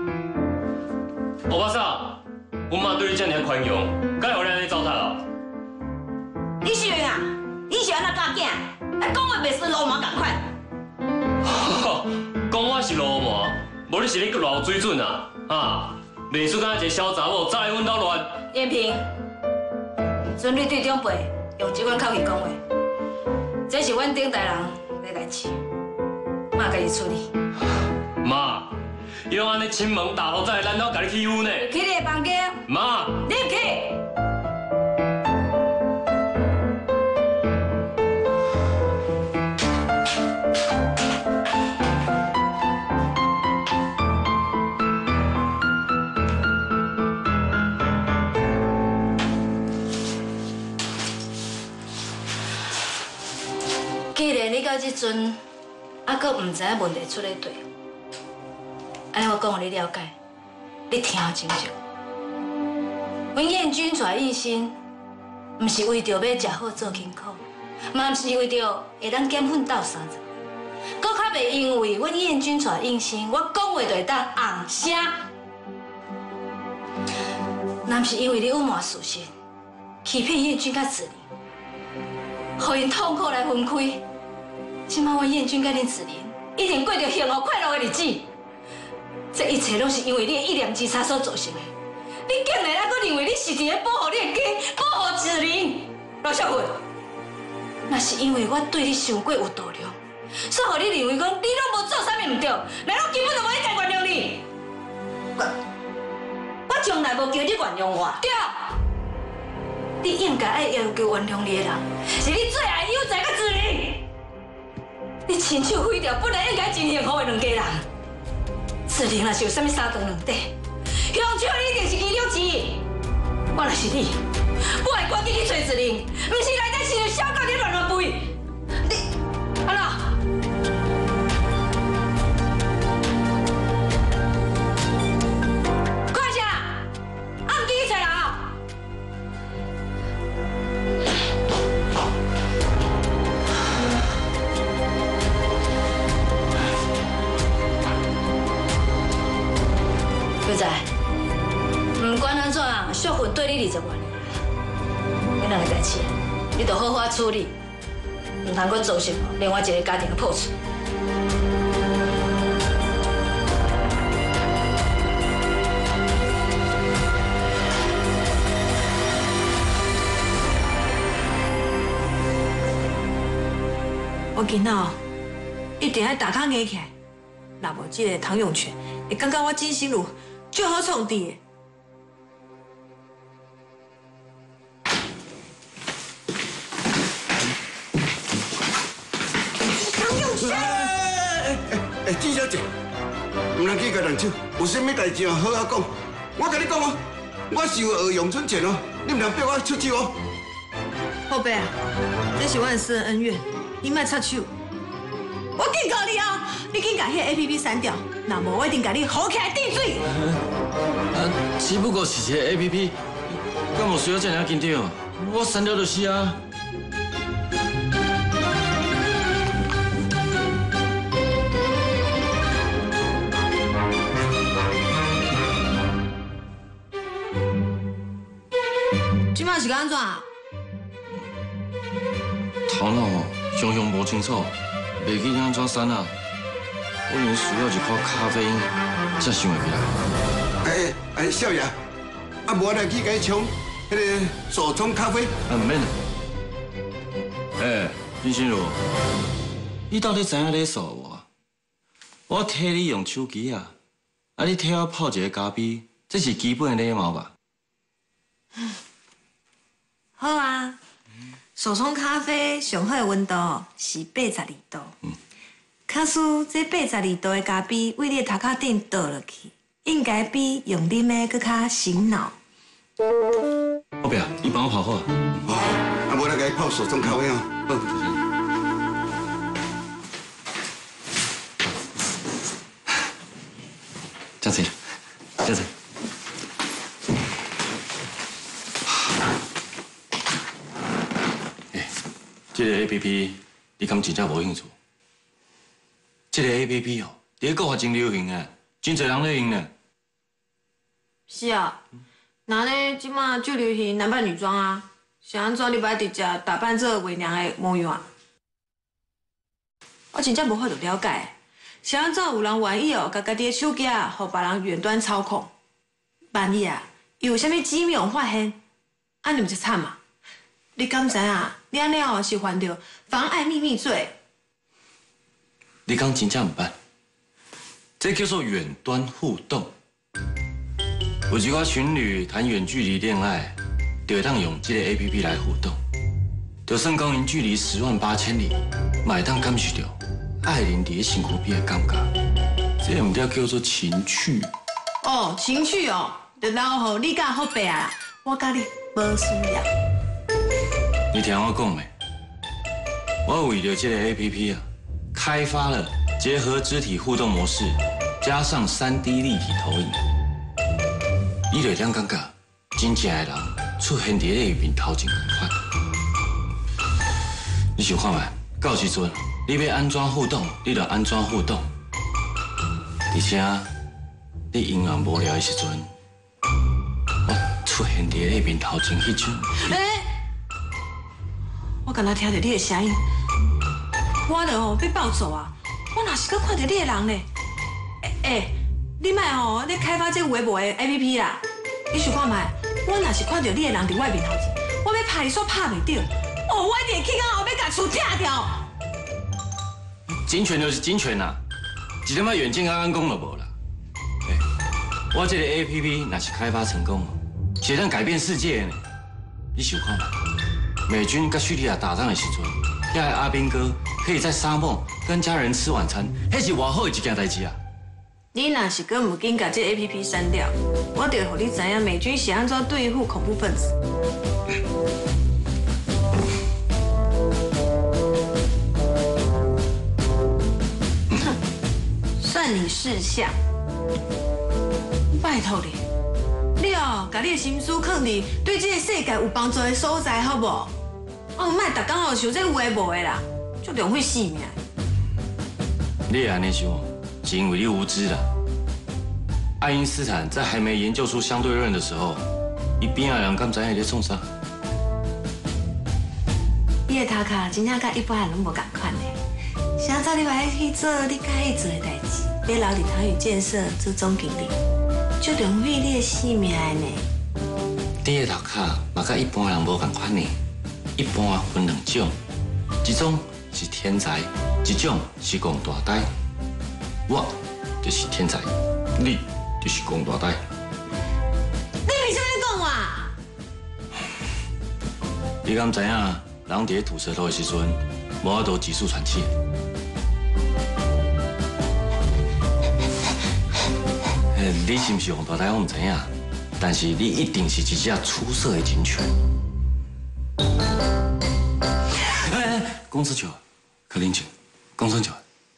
欧巴桑，阮妈对你这么宽容，敢会让你安尼糟蹋啦？ 李秀英啊，你是安怎教囝？啊，讲话袂算流氓共款。 讲我是流氓，无你是咧流水准啊！啊，袂输敢一个小查某走来阮兜乱。 燕萍，准你对长辈用这款口气讲话，这是阮顶代人的代志，妈家己处理。 妈，伊拢安尼亲门大户在咱兜甲你欺负呢？ 去你的房间。 妈， 你去。既然你到这阵，还阁唔知影问题出咧对，安尼我讲互你了解，你听清楚。阮燕君带应心，唔是为着要食好做辛苦，嘛唔是为着会当减粉斗三十， 搁较袂因为阮燕君带应声，我讲话就会当红声。若毋是因为你隐瞒事实，欺骗燕君甲子玲，互因痛苦来分开，即摆我燕君甲恁子玲一定过着幸福快乐的日子。这一切拢是因为你的一念之差所造成的。你竟然还阁认为你是伫咧保护你的家，保护子玲，罗小云。那是因为我对你伤过有度量，所以你认为讲你拢无做啥物唔对，难道根本就无应该原谅你？我我从来无叫你原谅我，对。你应该爱要求原谅你的人，是你最爱有才甲子玲。你亲手毁掉本来应该真幸福的两家人。子玲若是有啥物三长两短，凶手你一定是其中之一。我若是你，我会赶紧去找子玲，唔是来在是小狗你乱乱吠。你安怎？快些，暗记去找人啊！表仔，唔管安怎，秀云对你二十多年，你两个代志，你得好好处理，唔通阁造成另外一个家庭的破碎。 我今仔哦，一定要大脚硬起来，若无这个唐永泉会感觉我金心如就好创治的。唐永泉， 哎哎哎，郑小姐，唔能去甲人手，有啥物代志哦，好好讲。我甲你讲哦，我是有学咏春拳哦，你唔通逼我出手哦。 后辈啊，这是我的私人恩怨，你莫插手。我警告你啊，你紧把迄个 A P P 删掉，那么我一定把你铐起来定罪。 啊，只不过是一个 A P P， 敢有需要这样紧张？我删掉就是啊。 今麦是安怎？ 头脑哦，常常无清楚。袂记安怎删啊！我连需要一块咖啡因，才想会起来。 哎哎，少爷，啊，无来去甲伊冲迄个手冲咖啡。 啊，唔免啦。哎，金心如，你到底知影咧数我？我替你用手机啊，啊，你替我泡一个咖啡，这是基本的礼貌吧？ 好啊。手冲咖啡上好的温度是八十二度。嗯。假使这八十二度的咖啡为你的头壳顶倒落去，应该比用啉的更较醒脑。 后壁，你帮我泡好啊。 好，啊，无来甲伊泡手冲咖啡哦。 这样子，这样子。这个 A P P 你敢真正无兴趣？这个 A P P 哦，伫国外真流行啊，真侪人咧用呢。 是啊，那呢，即马就流行男扮女装啊，是安怎你摆直接打扮做伪娘的模样啊？我真正无法度了解，是安怎有人愿意哦，甲家己的手机啊，互别人远端操控？万一啊，有啥物机密有发现，安尼毋是惨嘛？你敢知影？你安尼哦是犯着妨碍秘密罪。 你讲真正唔捌，这叫做远端互动。有一寡情侣谈远距离恋爱，就会当用这个 A P P 来互动。就算讲因距离十万八千里，嘛会当感受到爱人伫身躯边的感觉。这唔叫叫做情趣。 哦，情趣哦，就留互你甲好白啊，我甲你无需要。 你听我讲没？我为了这个 A P P 啊，开发了结合肢体互动模式，加上三 D 立体投影，你就当感觉真正的人出现伫你面头前款。你想看觅？到时阵你要安怎互动，你就安怎互动。而且，你永远无聊的时阵，我出现伫你面头前迄种。 哎，我刚才听到你的声音，我就吼要暴走啊！我哪是搁看到你的人呢？哎哎，你莫吼咧开发这微博的 A P P 啦！你想看卖？我哪是看到你的人伫我面头前，我要拍你煞拍袂到，哦，我一定去到后要甲厝拆掉。 警权就是警权啦，一点仔远见安安讲就无啦。哎，我这个 A P P 若是开发成功，是能改变世界呢。你想看嘛？美军跟叙利亚打仗的时阵，遐个阿兵哥可以在沙漠跟家人吃晚餐，迄是偌好的一件代志啊！ 你若是搁唔紧甲这 A P P 删掉，我就互你知影美军是安怎对付恐怖分子。算你识相，拜托你，你哦，把你的心思放伫对这个世界有帮助的所在，好不？哦，莫逐工哦想这有诶无诶啦，就浪费性命。 你也安尼想，是因为你无知啦。爱因斯坦在还没研究出相对论的时候，伊边仔人敢知影伊在创啥？ 你的头壳真正甲一般人拢无共款呢。啥早你爱去做你介意做的代志，要留伫台语建设做总经理，就浪费你的性命呢。 你的头壳嘛甲一般人无共款呢。一般分两种，一种是天才，一种是戆大呆。我就是天才，你就是戆大呆。 你为啥要讲我？ 你敢知影，人伫吐舌头的时阵，无法度急速喘气。你是不是戆大呆我唔知影，但是你一定是一只出色的警犬。哎，公司球，可冷静，公司球。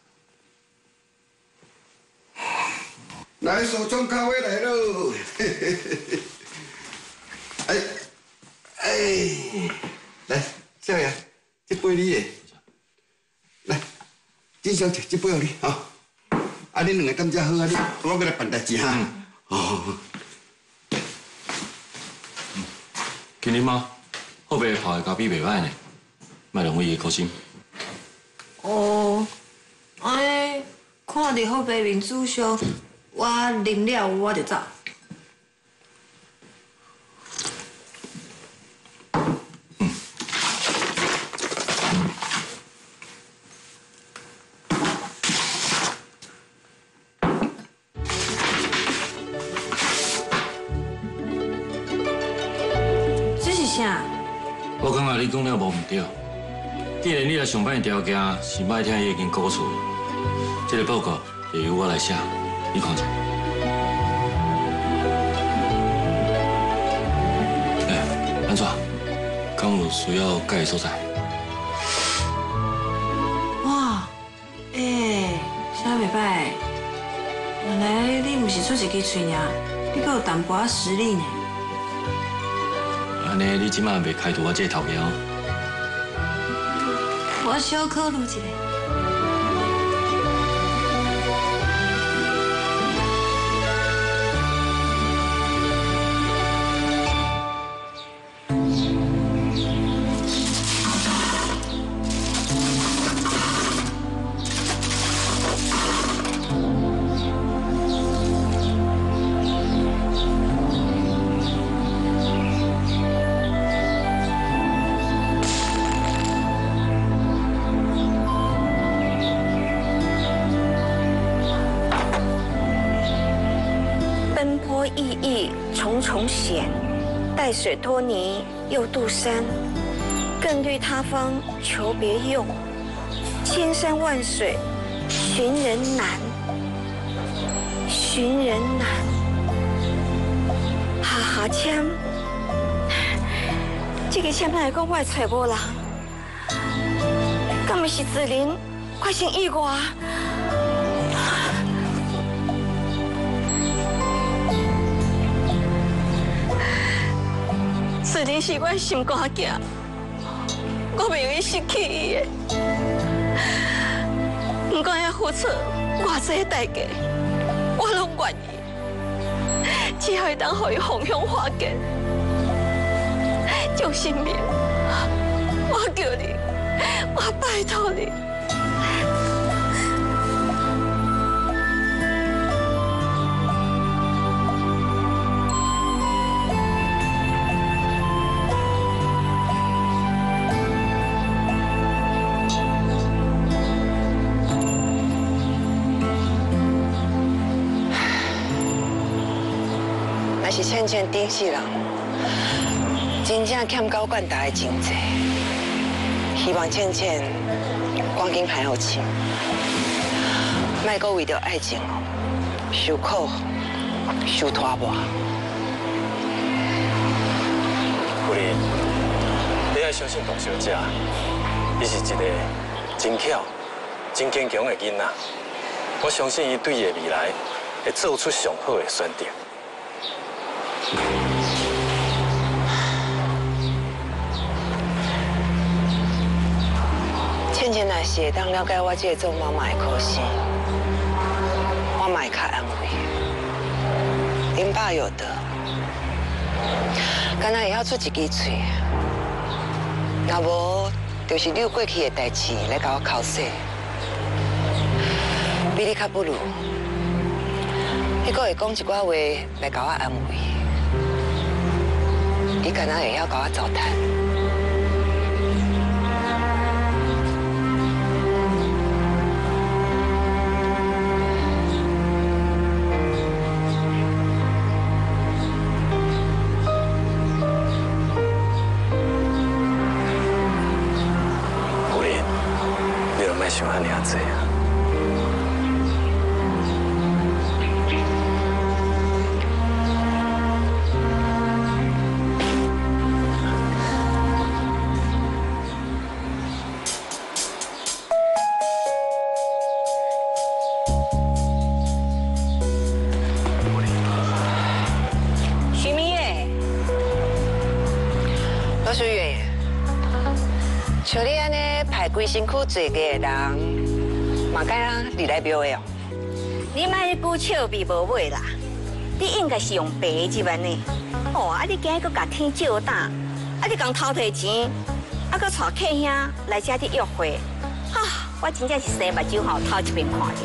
来，手冲咖啡来喽！哎哎，来，少爷，这杯你的。来，金小姐，这杯互你啊。啊，恁两个感情好啊，你我过来办代志哈。哦。 今日吗？后背跑的咖啡袂歹呢，莫浪费伊颗心。 哦，哎，看到后背面煮烧，我啉了我就走。 我感觉你讲了无唔对。既然你来上班的条件是莫听伊间故事，这个报告就由我来写，你看者。哎，安怎？敢有需要改的所在？ 哇，哎，啥袂歹？原来你唔是出一支嘴尔，你阁有淡薄仔实力呢。 安尼，你即马袂开除我这个头家哦？ 我小考虑一下。 熠熠重重险，带水拖泥又渡山，更虑他方求别用，千山万水寻人难，寻人难。哈哈，签，这个签来讲我会找无人，敢不是子琳快先意外？子琳是我心肝仔，我袂用伊失去伊的。 不管要付出偌济代价，我拢愿意，只要会当互伊方向化解，蒋新明，我求你，我拜托你。 是倩倩顶世人，真正欠高管大的真济。希望倩倩赶紧还好亲，莫阁为着爱情受苦、受拖磨。 夫人，你要相信大小姐，伊是一个真巧、真坚强的囡仔。我相信伊对伊的未来会做出上好的选择。 倩倩若是会当了解我这个做妈妈的苦心，我嘛会较安慰。林爸有德，敢若会晓出一支嘴，若无就是溜过去的代志来甲我口说，比你较不如，伊阁会讲一寡话来甲我安慰。 伊敢若会晓甲我糟蹋。夫人，你都莫想遐尔济啊！ 像你安尼排规身躯做个人，嘛敢入来庙的哦？ 你莫鼓笑味无尾啦，你应该是用白入安尼。哦，啊你今日佫甲天照打，啊你共偷摕钱，啊佫带客兄来遮伫约会，啊，我真正是生目睭吼头一遍看到。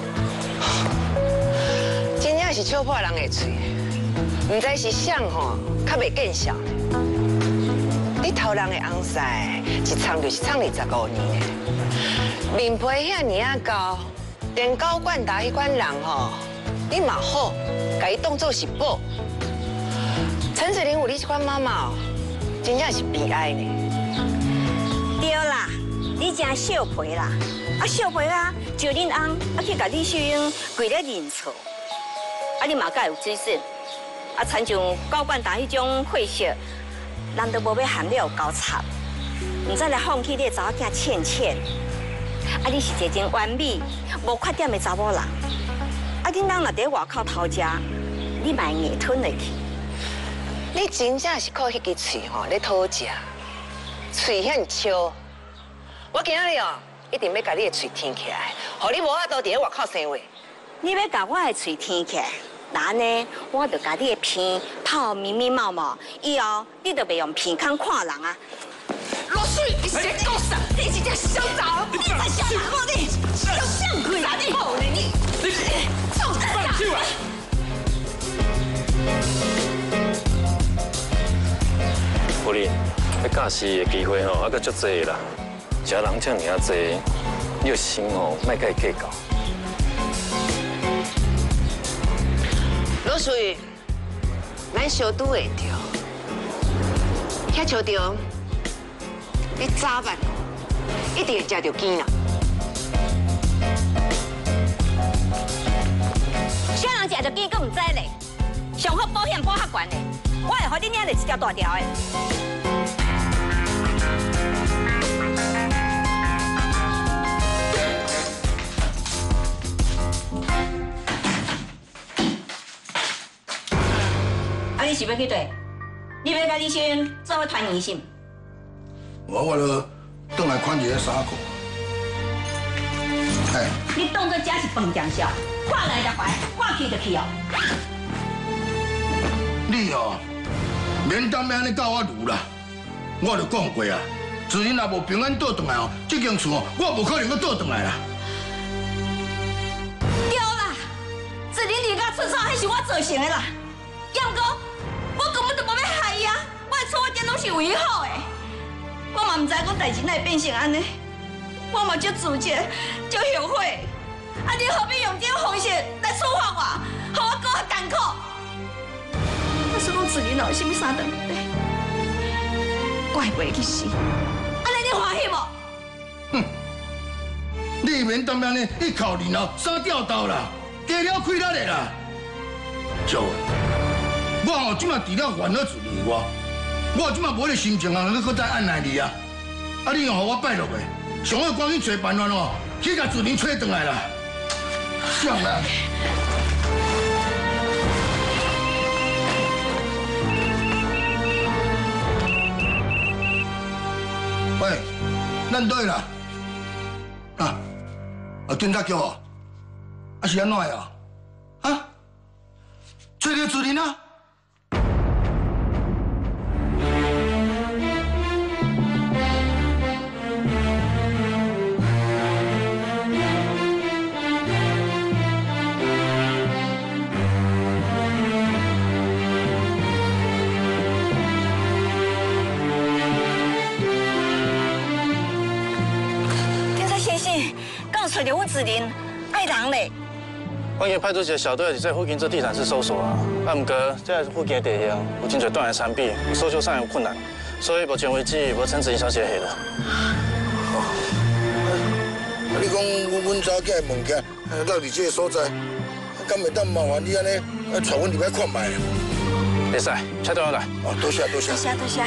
真正是笑破人的嘴，唔知是谁吼较袂见笑。 你偷人的红婿，一藏就是藏二十五年的，面皮遐尼啊高，连高冠达迄款人吼，你嘛好，甲伊当作是宝。陈子玲有你这款妈妈，真正是悲哀呢。 对啦，你真笑皮啦，啊笑皮啊，就恁翁啊去甲李秀英跪咧认错，啊你嘛敢有水准，啊亲像高冠达迄种货色。 人都无要含你有高惨，唔再来放弃你的查某囝倩倩。啊，你是一个真完美、无缺点的查某人。啊，恁人若伫外口偷食，你嘛硬吞落去。 你真正是靠迄支喙吼咧讨食，喙遐笑。我今日哦，一定要甲你的喙填起来，互你无法度伫咧外口生活。 你要甲我的喙填起来？ 那呢，我就甲你的鼻泡密密麻麻，以后你就袂用鼻孔看人啊！ 老水，你谁够傻？你是只小杂，你才小人我你，小相鬼啊你！你你臭放手啊！ 夫人，要教戏的机会吼，还阁足济啦，食人这尔啊济，你有心哦，莫甲伊计较。 老水，咱小拄会着，遐笑着，你早晚一定会食着见啦。 啥人食着见，佫唔知咧？上好保险保较悬咧，我会互你领着一条大条的。你是要去对？你要甲李秀英做伙团圆是？ 我我就转来款一个衫裤。 哎， 你当作这是饭店小，看来就来，看去就去哦。 你哦，免当面安尼教我如啦，我就讲过啊，自然若无平安倒转来哦，这间厝哦，我无可能搁倒转来啦。 对啦，子玲离家出走，迄是我造成的啦。要唔过，我根本就无要害伊啊，我的错点拢是为好的。我嘛唔知讲代志哪会变成安尼，我嘛足自责，足后悔。啊，你何必用这种方式来处罚我，让我更较艰苦？要是讲子玲若有啥物三长问题，我会袂去死。安尼你欢喜无？ 哼，你免当面呢，一靠二后三吊刀啦，加了亏力的啦。少文，我哦即马除了烦恼自己以外，我即马无咧心情啊，你搁再按捺你啊！啊，你用互我拜落的，上好赶紧找办法哦，去甲子玲找回来啦。上啦！喂，咱倒去啦？啊，啊，警察局哦，啊是安怎的哦？啊，找到子玲啊？ 找到阮子玲，爱人嘞。 阮个派出所小队是在附近做地毯式搜索啊，啊，毋过这附近的地形有真侪断崖山壁，搜救上有困难，所以目前为止无称子玲小姐下落。 哦，啊，你讲阮阮查囝的物件落伫这个所在，敢会当麻烦你安尼啊，带阮入来看卖？ 会使，车队来。 哦，多谢多谢。 多谢多谢。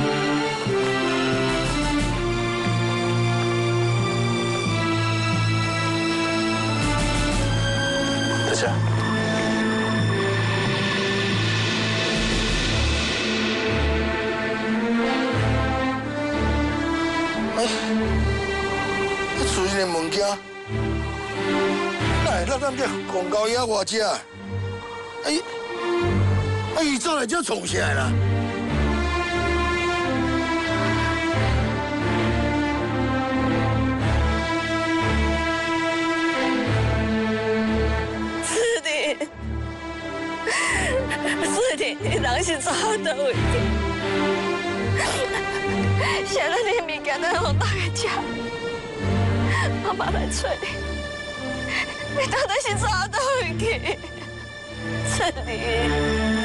多谢。 哎，这厝里的物件，哪会落咱这广告野外遮？哎，啊，伊走来这创啥啦？ 是的，你人是走到位的。现在你物件都互大家吃，妈妈来找你，你到底是走到位去？是的。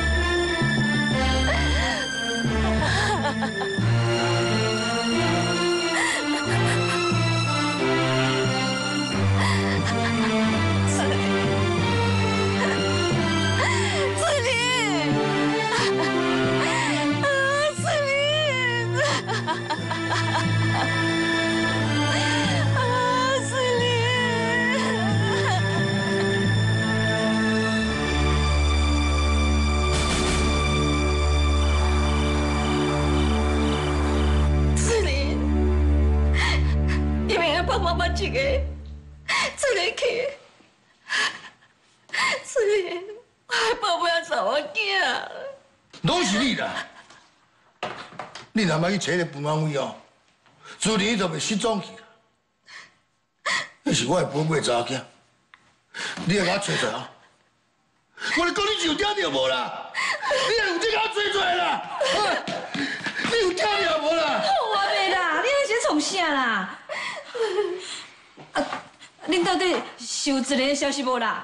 妈妈一个，这个去，子玲，我还保不了找我囝。 拢是你啦！你若要去找个平安位哦，子玲就袂失踪去啦。那是我的宝贝查囝，你来甲我找找啊！我咧讲你有听到无啦？你也有这甲我找找啦！你有听到无啦？ 我袂啦，你那是创啥啦？啊，恁到底是有子玲的消息无啦？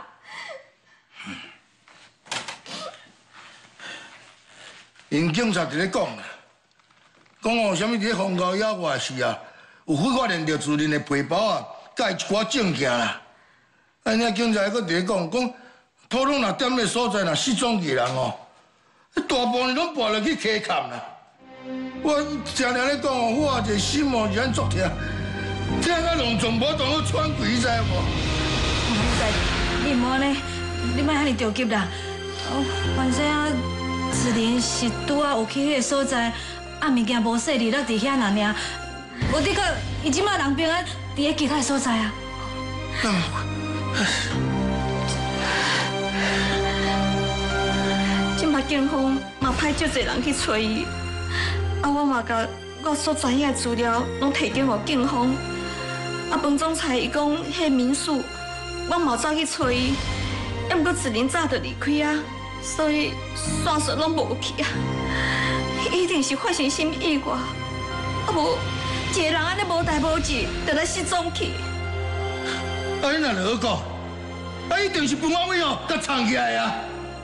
因警察伫咧讲啦，讲哦，啥物伫咧荒郊野外时啊，有发发现到子玲的皮包啊，甲伊一寡证件啦。啊，遐警察佫伫咧讲，讲普通若踮咧所在若失踪去人哦，大部分拢跋落去溪坎啦。我常常咧讲哦，我这心哦是安作痛。这样啊，隆重无当我喘气，你知无？ 我知，你莫呢，你莫遐尼着急啦。哦，反正啊，子玲是拄啊有去迄个所在，啊物件无细，离落伫遐那尔。无的确，伊即马人平安伫咧其他所在啊。 今麦警方嘛派足侪人去找伊，啊，我嘛甲我所知影的资料拢提供予警方。啊，彭总裁伊讲迄民宿，我嘛走去找伊，要毋过子林早就离开啊，所以线索拢无去啊。一定是发生什么意外，啊无一个人安尼无代无志，就来失踪去。 啊，你哪能好讲？啊，一定是彭阿伟哦，甲藏起来啊！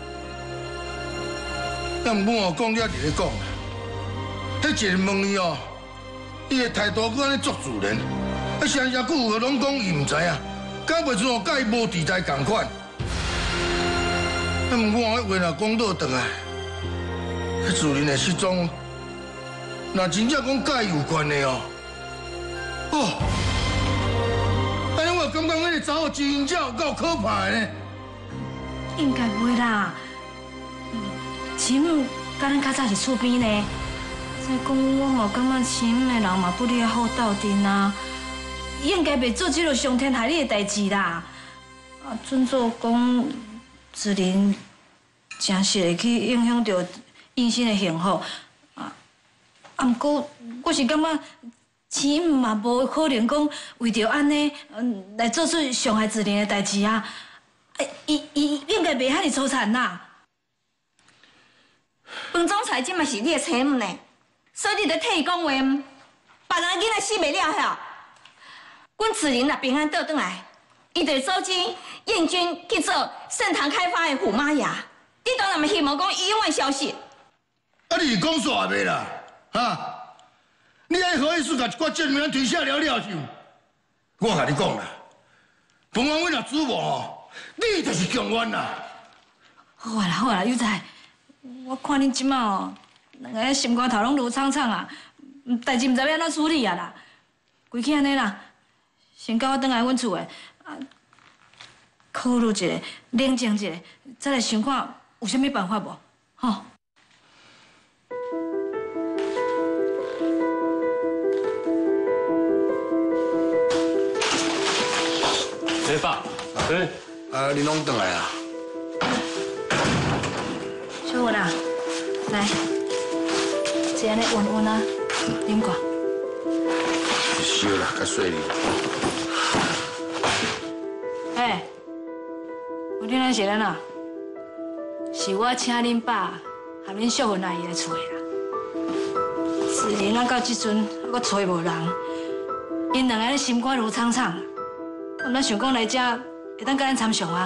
要毋过哦，讲了就咧讲啦，迄一个问伊哦，伊的态度佫安尼作自然，啊，声声句句拢讲伊毋知影，搞袂出哦，甲伊无地在共款。要毋过哦，迄话若讲倒转来。 迄自然的失踪，若真正讲甲伊有关的哦，哦，安尼我感觉迄个查某真正有够可怕的呢。 应该袂啦，秦母甲咱较早是厝边呢，再讲我嘛感觉秦母的人嘛不哩好斗阵啊，应该袂做这种伤天害理的代志啦。啊，准做讲子林真实会去影响到。 应生的幸福啊！啊，毋过我是感觉钱嘛无可能讲为着安尼，嗯，来做出伤害子林的代志啊！哎，伊伊应该袂遐尼粗残啦。 彭总裁即嘛是你的妻母呢，所以你得替伊讲话，别人囡仔死袂了晓。阮子林若平安倒转来，伊就组织燕军去做盛唐开发的驸马爷。你当然嘛希望讲伊永远消失。 啊！你是讲煞袂啦，哈！你还好意思甲一寡证明推卸了了是？我甲你讲啦，彭王伟若主谋哦，你就是强冤啦。 好啦好啦，有才，我看恁即马哦，两个心肝头拢如苍苍啊，代志毋知要安怎处理啊啦。规气安尼啦，先甲我转来阮厝诶，啊，考虑一下，冷静一下，再来想看有啥物办法无？吼。 哎，爸，哎， 啊，你拢转来啊？ 小文啊，来，这安尼温温啊，啉过。 烧啦，较细哩。 哎，有恁安是咱啊？是我请恁爸和恁小文阿姨来厝的啦。子林啊，到即阵还阁找无人，因两个人心肝如苍苍。 我咱想讲来遮，会当甲咱参详啊！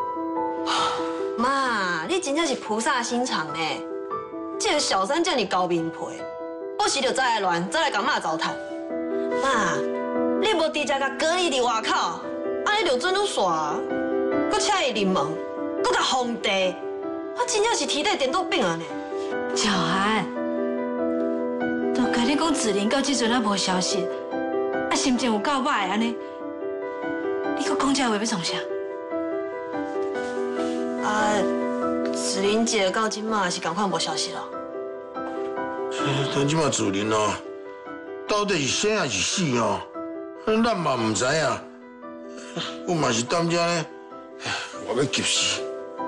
妈，你真正是菩萨心肠呢。这个小三叫你高面皮，不时就再来乱，再来甲妈糟蹋。妈，你无直接甲隔离伫外口，安尼就准你煞，搁请伊入门，搁甲封地，我真正是天地颠倒病啊呢！ 小涵，都甲你讲子林到即阵还无消息，啊心情有够歹安尼。 你搁讲这话要创啥？ 啊，子林姐到今嘛是赶快无消息了。 但即马子林哦，到底是生还是死哦？咱嘛唔知影。我嘛是担遮呢，我要急死。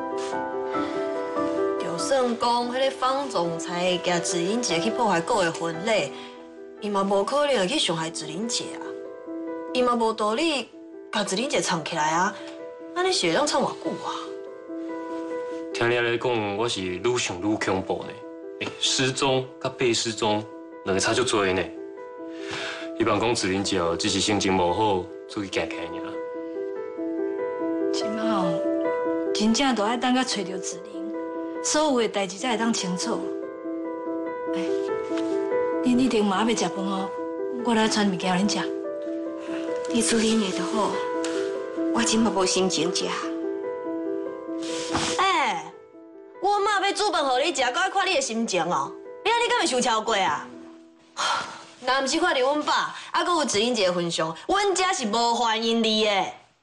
就算讲迄个方总裁加子林姐去破坏各个婚礼，伊嘛无可能会去伤害子林姐啊，伊嘛无道理。 把子林姐藏起来啊！那你是会当藏偌久啊？ 听你咧讲，我是愈想愈恐怖呢。哎，失踪甲被失踪两个差足多呢。希望讲子林姐哦，只是心情无好，出去行行尔。 即马哦，真正都爱等甲找到子林，所有的代志才会当清楚。哎，恁一定嘛要食饭哦，我来传物件互恁食。 你煮恁的就好，我真嘛无心情食。 哎，我妈要煮饭互你食，搁爱看你的心情哦。你看你敢会受超过啊？若毋是看到阮爸，还搁有子英姐的分享，阮家是无欢迎你的。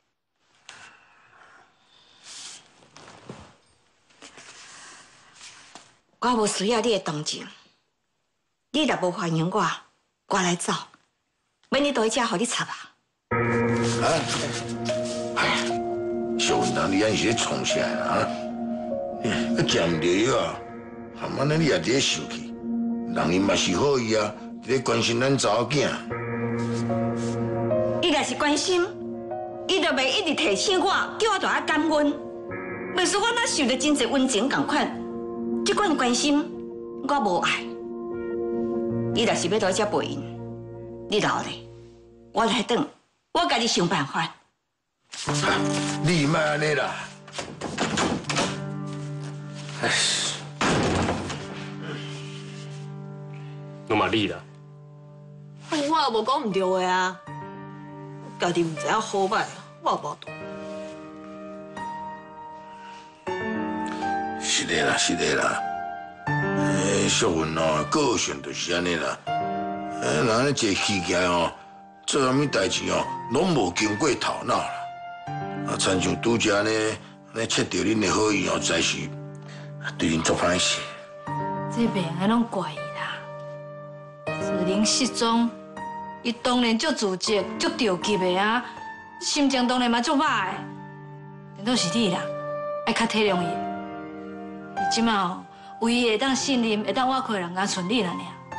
我无需要你的同情，你若无欢迎我，我来走，免你倒去遮，互你插啊。 啊。 哎呀，小文啊，你安是咧创啥啦啊？啊，食唔着药啊，含安尼你也伫咧受气，人伊嘛是好意啊，伫咧关心咱查某囝。 伊若是关心，伊就袂一直提醒我，叫我大家感恩。袂说我哪受着真侪温情共款，这款关心我无爱。伊若是要倒遮陪因，你留咧，我来等，我家己想办法。 你莫安尼啦，哎， 侬嘛你啦， 我也无讲唔对的啊，家己唔知影好歹，我也无懂。 是的啦，是的啦。诶，淑云哦，个性就是安尼啦。诶，人咧坐起行哦，做啥物代志哦，拢无经过头脑啦。啊，亲像拄则呢，安尼切到恁的好意哦，实在是对恁做歹势。 这袂用拢怪伊啦。子玲失踪，伊当然足自责、足着急的啊，心情当然嘛足歹的。但都是你啦，爱较体谅伊。伊即马哦，唯一会当信任、会当我亏人家顺利啦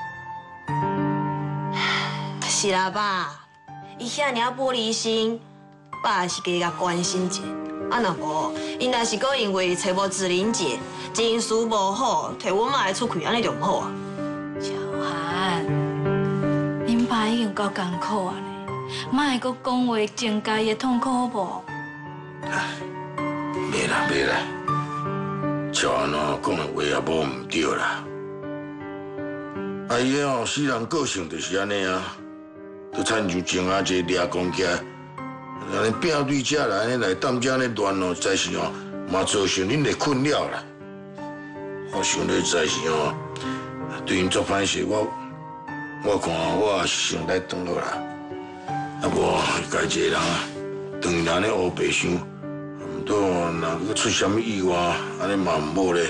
尔。 是啦，爸，伊遐尔玻璃心，爸也是加甲关心者。啊，若无，因若是搁因为找无志玲姐，情绪无好，摕阮妈来出气，安尼就唔好啊。 小涵，恁爸已经够艰苦啊咧，莫会搁讲话增加伊的痛苦好无？ 袂啦袂啦，小安哦讲的话也无唔对啦。啊伊哦，死人个性就是安尼啊，都亲像前下一个掠讲起来，安尼拼对遮来，安尼来担遮呢乱哦，实在是哦，嘛造成恁的困扰啦。我想咧实在是哦，对因做歹势，我我看我也是想来转落啦。啊无，家一个人啊，当然安尼黑白想，毋过若搁出啥物意外，安尼嘛毋好咧。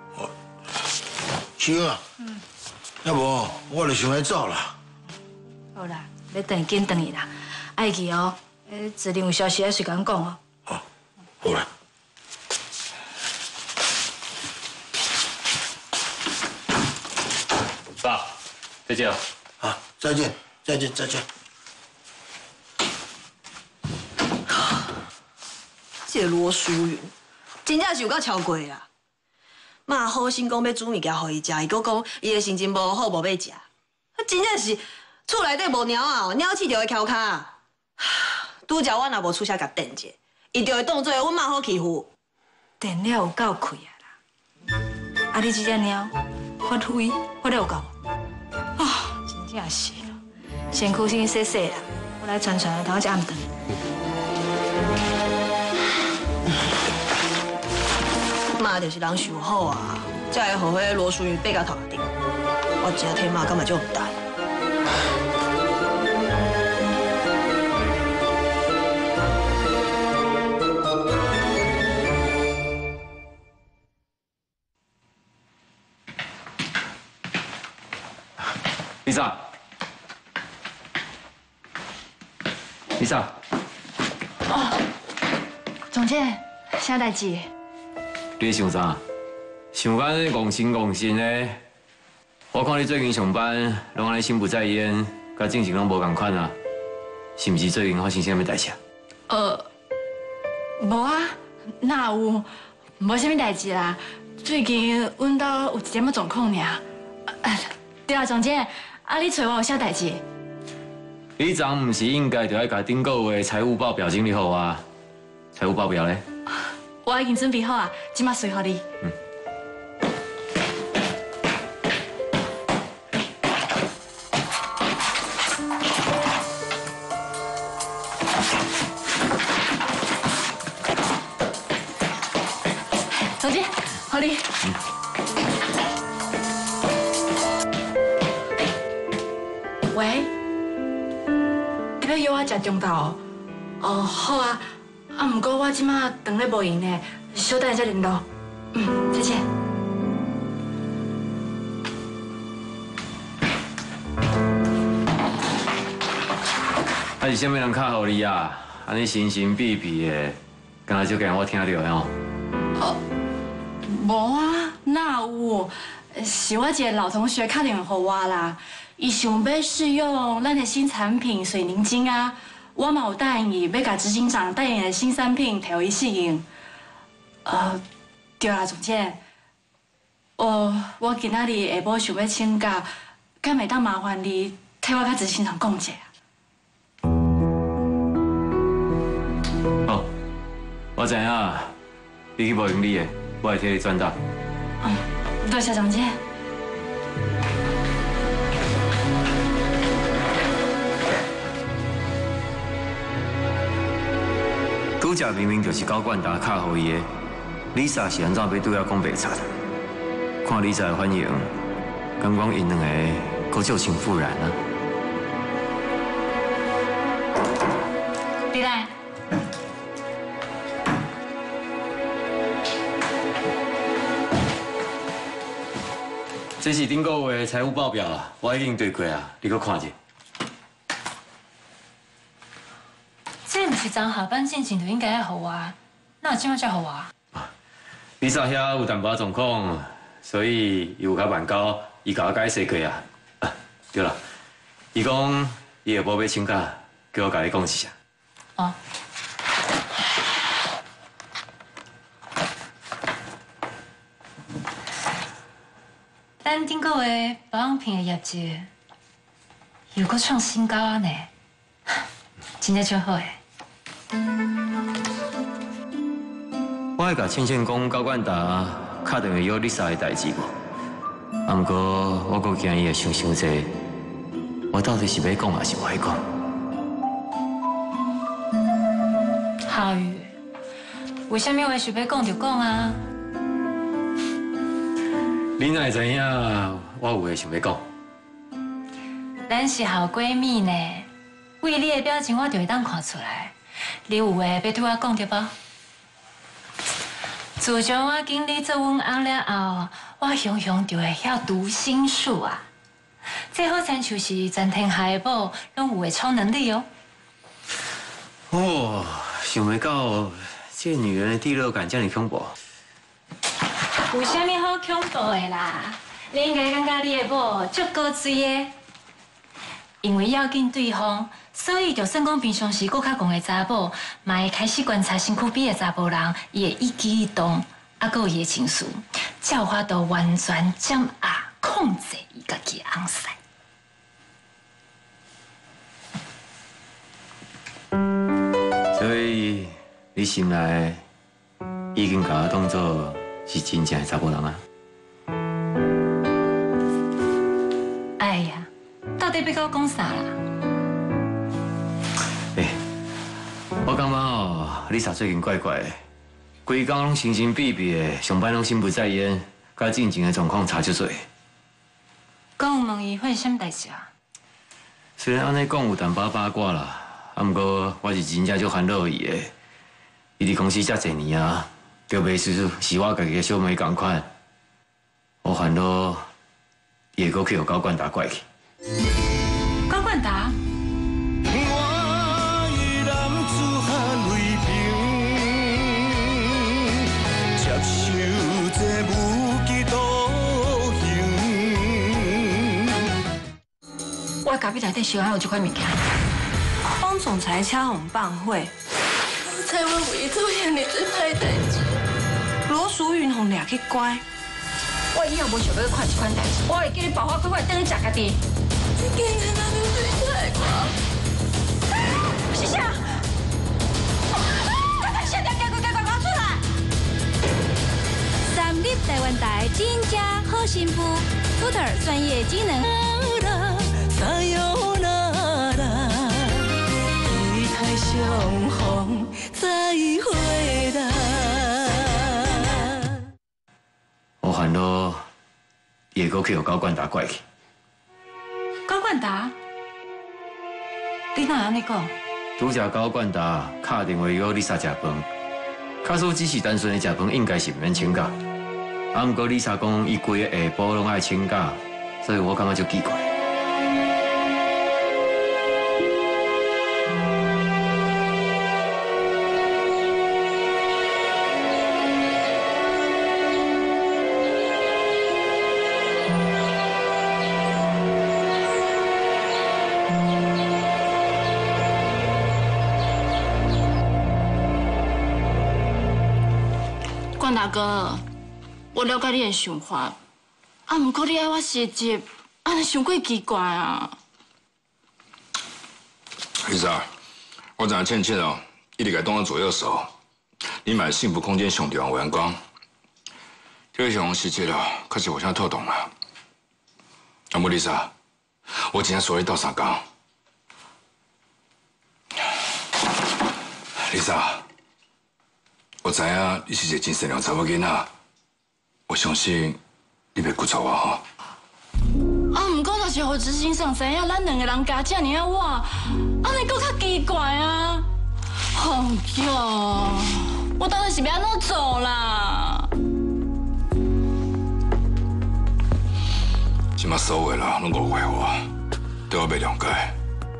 青啊，嗯，要无我就想来走啦。 好啦，要等紧等伊啦，爱记哦。诶，指定有消息要随讲讲哦。 好，好啦。 爸，再见了。 啊，再见，再见，再见。 这个罗淑云，真正是有够超过啦！妈好心讲要煮物件互伊食，伊搁讲伊的心情无好，无要食。真正是厝内底无鸟啊，鸟鼠就会翘骹。拄则我若无出声甲电者，伊就会当做阮妈好欺负。 电了有够气啊啦！啊，你这只鸟发挥发了有够？啊，真正是咯，身躯先洗洗啦，我来传传，等我食暗顿。 妈就是人想好啊，才会互迄罗淑云爬到头顶。我真替妈感觉足唔担。 李莎，李莎， 哦，总监，啥代志？ 你在想啥？想讲戆神戆神的。我看你最近上班，拢安尼心不在焉，甲正经拢无共款啊。是毋是最近发生啥物代志啊？ 呃，无啊，哪有？无啥物代志啦。最近阮兜有一点仔状况尔。啊，对啊，总监，啊，你找我有啥代志？ 你昨毋是应该就要甲顶个月财务报表整理好啊？财务报表咧？ 我已经准备好啊，即马随互你。嗯。总监，好你。嗯。喂，你要约我食中昼哦？哦，好啊。啊，不过我即马当咧无闲呢，稍等再联络。嗯，再见。 啊是啥物人敲互你啊？ 安尼神神秘秘的，敢若就惊我听到吼。 哦，无啊，哪有？是我一个老同学打电话给我啦，伊想要试用咱的新产品水凝晶啊，我嘛有答应伊，要甲执行长代言的新产品摕互伊试用。呃，对啦，总监，呃，我今仔日下晡想要请假，敢会当麻烦你替我甲执行长讲者啊？ 好，我知影，你去无用你的，我会替你转达。 嗯。多谢总监。 拄则明明就是高冠达敲互伊的 ，Lisa 是安怎要对我讲白贼？看 Lisa 的反应，感觉因两个够旧情复燃啊。 李来。 这是顶个月财务报表啊，我已经对过啊，你搁看者。 这不是昨下班进前就应该要互我，哪有今晚才互我？ 你昨遐有淡薄状况，所以有甲办交，伊甲我解释过啊。啊，对啦，伊讲伊下晡要请假，叫我甲你讲一下。 哦。咱顶个月保养品的业绩又搁创新高啊呢，真正超好诶！ 我会甲倩倩讲高冠达打电话约 Lisa 的代志无，啊，不过我阁惊伊会想伤济，我到底是要讲还是不爱讲？ 浩宇，为什么话想要讲就讲啊？ 你哪会知影我有话想要讲？ 咱是好闺蜜呢，为你的表情我就会当看出来，你有话要对我讲对不？自从我经理做阮翁了后，我雄雄就会晓读心术啊！这好亲像是全天下的宝拢有的超能力哦。 哦，想袂到这女人的第六感这么恐怖。 有啥物好恐怖的啦？你应该感觉你的某足高水的，因为要紧对方，所以就算讲平常时搁较戆的查某，嘛会开始观察身躯边的查甫人，伊的一举一动，啊，搁有伊的情绪，才有法度完全掌握控制伊家己的翁婿。 所以你心内已经把我当作是真正的查甫人啊？ 哎呀，到底要甲我讲啥啦？ 哎，我感觉哦 ，Lisa 最近怪怪的，规工拢神神秘秘的，上班拢心不在焉，甲进前的状况差足多。 讲有问伊发生什么代志啊？ 虽然安尼讲有淡薄八卦啦，啊，不过我是真正足烦恼伊的。伊伫公司遮侪年啊，就袂是是我家己的小妹同款，我烦恼伊会阁去互高冠达怪去。 高冠达？我隔壁内底小孩有这款物件。 帮总裁敲红棒会。 才会为做遐尼最歹代志。 罗淑云互掠去关。 我以后无想要看这款代志，我会叫你保护乖乖等你食家己。 你竟然拿你对待我！是啥？快快现在赶快赶快赶出来！ 三立台湾台真正好幸福 ，Tutor 专业技能。 相逢再会啦。 我烦恼，伊会阁去互高冠达怪去。 高冠达，你哪安尼讲？ 拄则高冠达敲电话约你三食饭，假使只是单纯的食饭，应该是唔免请假。啊，毋过丽莎讲伊规个下晡拢爱请假，所以我感觉就奇怪。 关大哥，我了解你的想法，啊，不过你爱我实际，安尼伤过奇怪啊。 丽莎，我知影倩倩哦，一直甲当我左右手，你买幸福空间上重要员工，这个上实际了，确实互相透懂啦。阿莫丽莎，我今天所以到三工。丽莎，我知影你是一个真善良查某囡仔，我相信你袂辜错我吼。 啊，不过若是互执行长知影咱两个人加这尔啊我，安尼搁较奇怪啊。哎哟，我到底是要安怎做啦？ 即马所有的人拢误会我，对我袂谅解。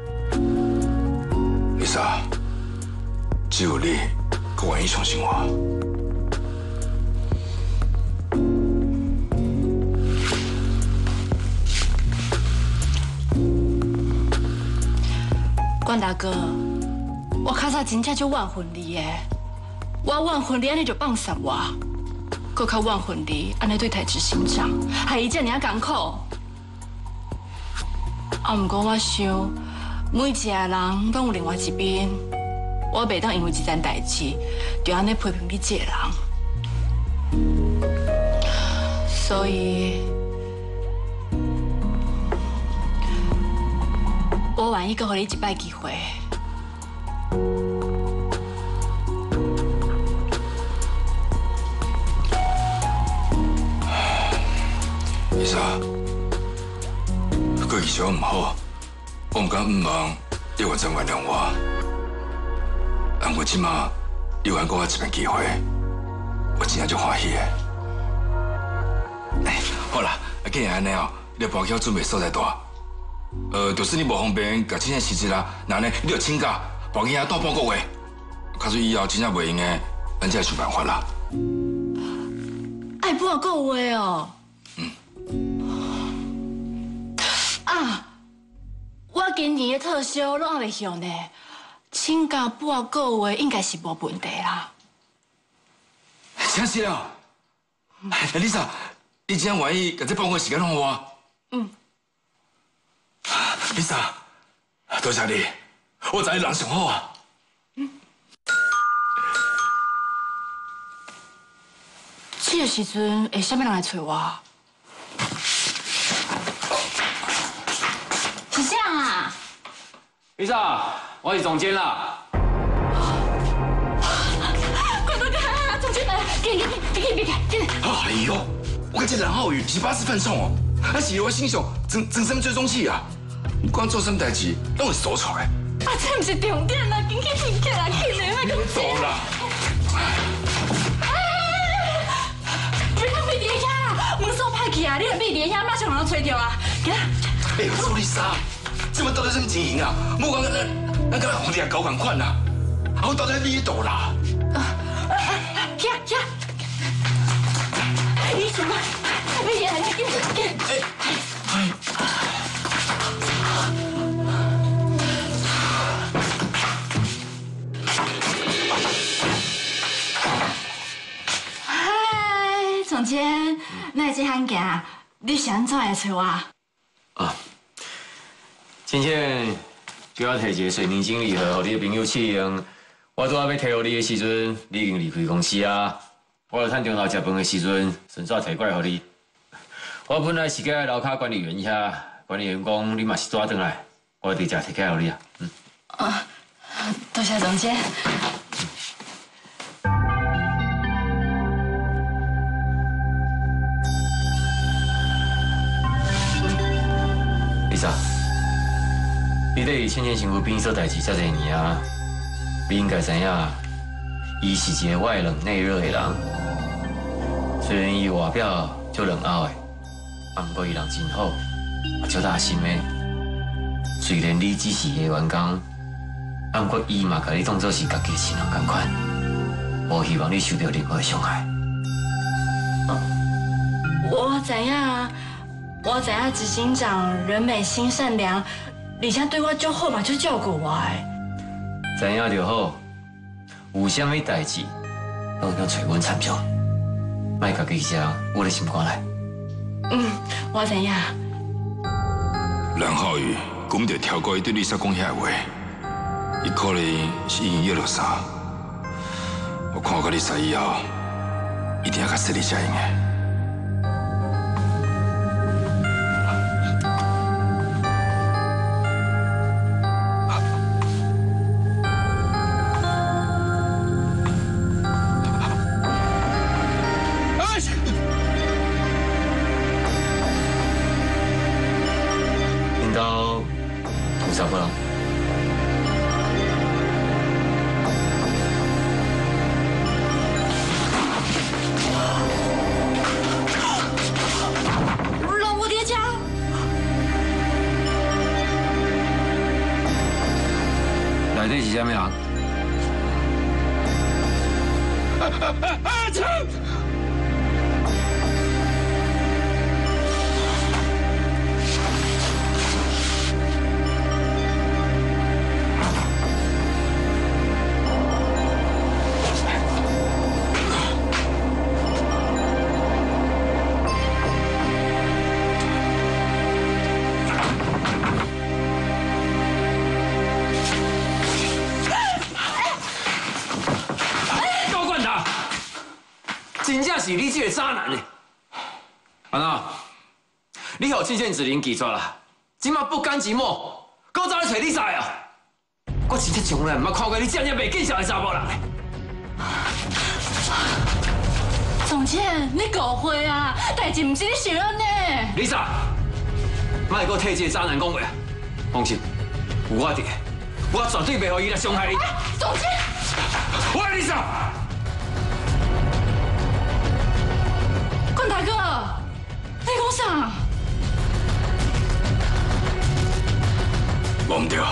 丽莎，只有你，佮愿意相信我。 关大哥，我较早真正就怨恨你的，我怨恨你安尼就放杀我，搁较怨恨你安尼对待执行长，害伊这尔艰苦。啊，不过我想，每一个人拢有另外一边，我袂当因为一件代志，就安尼批评你这个人。所以，我愿意搁予你一摆机会。 丽莎，过去是我唔好，我唔敢唔望你完全原谅我。但我即马你还给我一遍机会，我真正就欢喜的。哎，好啦，既然安尼哦，你包饺准备所在大。呃，就是你无方便甲真正辞职啦，那呢，你就请假，包囝仔倒半个月。假使以后真正袂用的，咱才想办法啦。 爱半个月哦。嗯。啊，我今年的特休拢还袂用呢，请假半个月应该是无问题啦。 真是啊！哎，丽莎，你真愿意甲这半个月时间让我？嗯。丽莎，多谢你，我知你人上好啊。嗯。这个时阵会啥物人来找我？ 是这样啊？ 丽莎，我是总监啦。 快快快，总监来，给给给给别开，给。 哎呦，我看这蓝浩宇是八字犯冲哦，那是我心上整整什么追踪器啊？不管做什么代志，拢会搜出来。 啊，这不是重点啦，紧紧紧起来，紧的那个。 走啦！ 不要被跌下，门锁拍起啊！你若被跌下，马上让人吹掉啊！给。 哎，苏丽莎，这么到底什么情形啊？莫讲咱咱跟红弟搞共款啦，啊，我到底咩度啦？啊啊啊！起啊起啊！你什么？你也很紧紧。哎哎。 嗨，总监，那这寒假你是安怎来找我？ 啊，真正就要摕一个水泥经理和你的朋友试用。我拄仔要摕互你的时阵，你已经离开公司啊。我趁中昼食饭的时阵，顺便摕过来互你。我本来是甲楼骹管理员遐，管理员讲你嘛是早转来，我直接摕起来互你啊。嗯。 啊，多谢总监。 丽莎，你对倩倩身躯边做代志遮侪年啊，你应该知影，伊是一个外冷内热的人。虽然伊外表足冷傲的，啊，不过伊人真好，也足大心的。虽然你只是个员工，啊，不过伊嘛甲你当作是家己的亲人同款，无希望你受到任何伤害。 我知影。我知影执行长人美心善良，而且对我足好嘛，就照顾我的。 知影就好，有啥物代志，拢要找阮参详。 卖家己只我的心肝来。 嗯，我知影。 梁浩宇根本就跳过伊对丽莎讲遐话，伊可能是已经约了啥。我看我甲丽莎以后，一定要甲设立才用的。 内底是啥物人？ 阿成！ 真正是你这个渣男呢！安娜，你互庆炫子玲记住啦，今麦不甘寂寞，搁走去找你啥哦？我真正从来唔捌看过你这样袂见笑的查某人。 总监，你误会啊，代志唔是你想安尼。 Lisa， 莫搁替这个渣男讲话，放心，有我伫，我绝对袂互伊来伤害你。 总监， 喂 ，Lisa。 冠大哥，你讲啥？ 无唔对，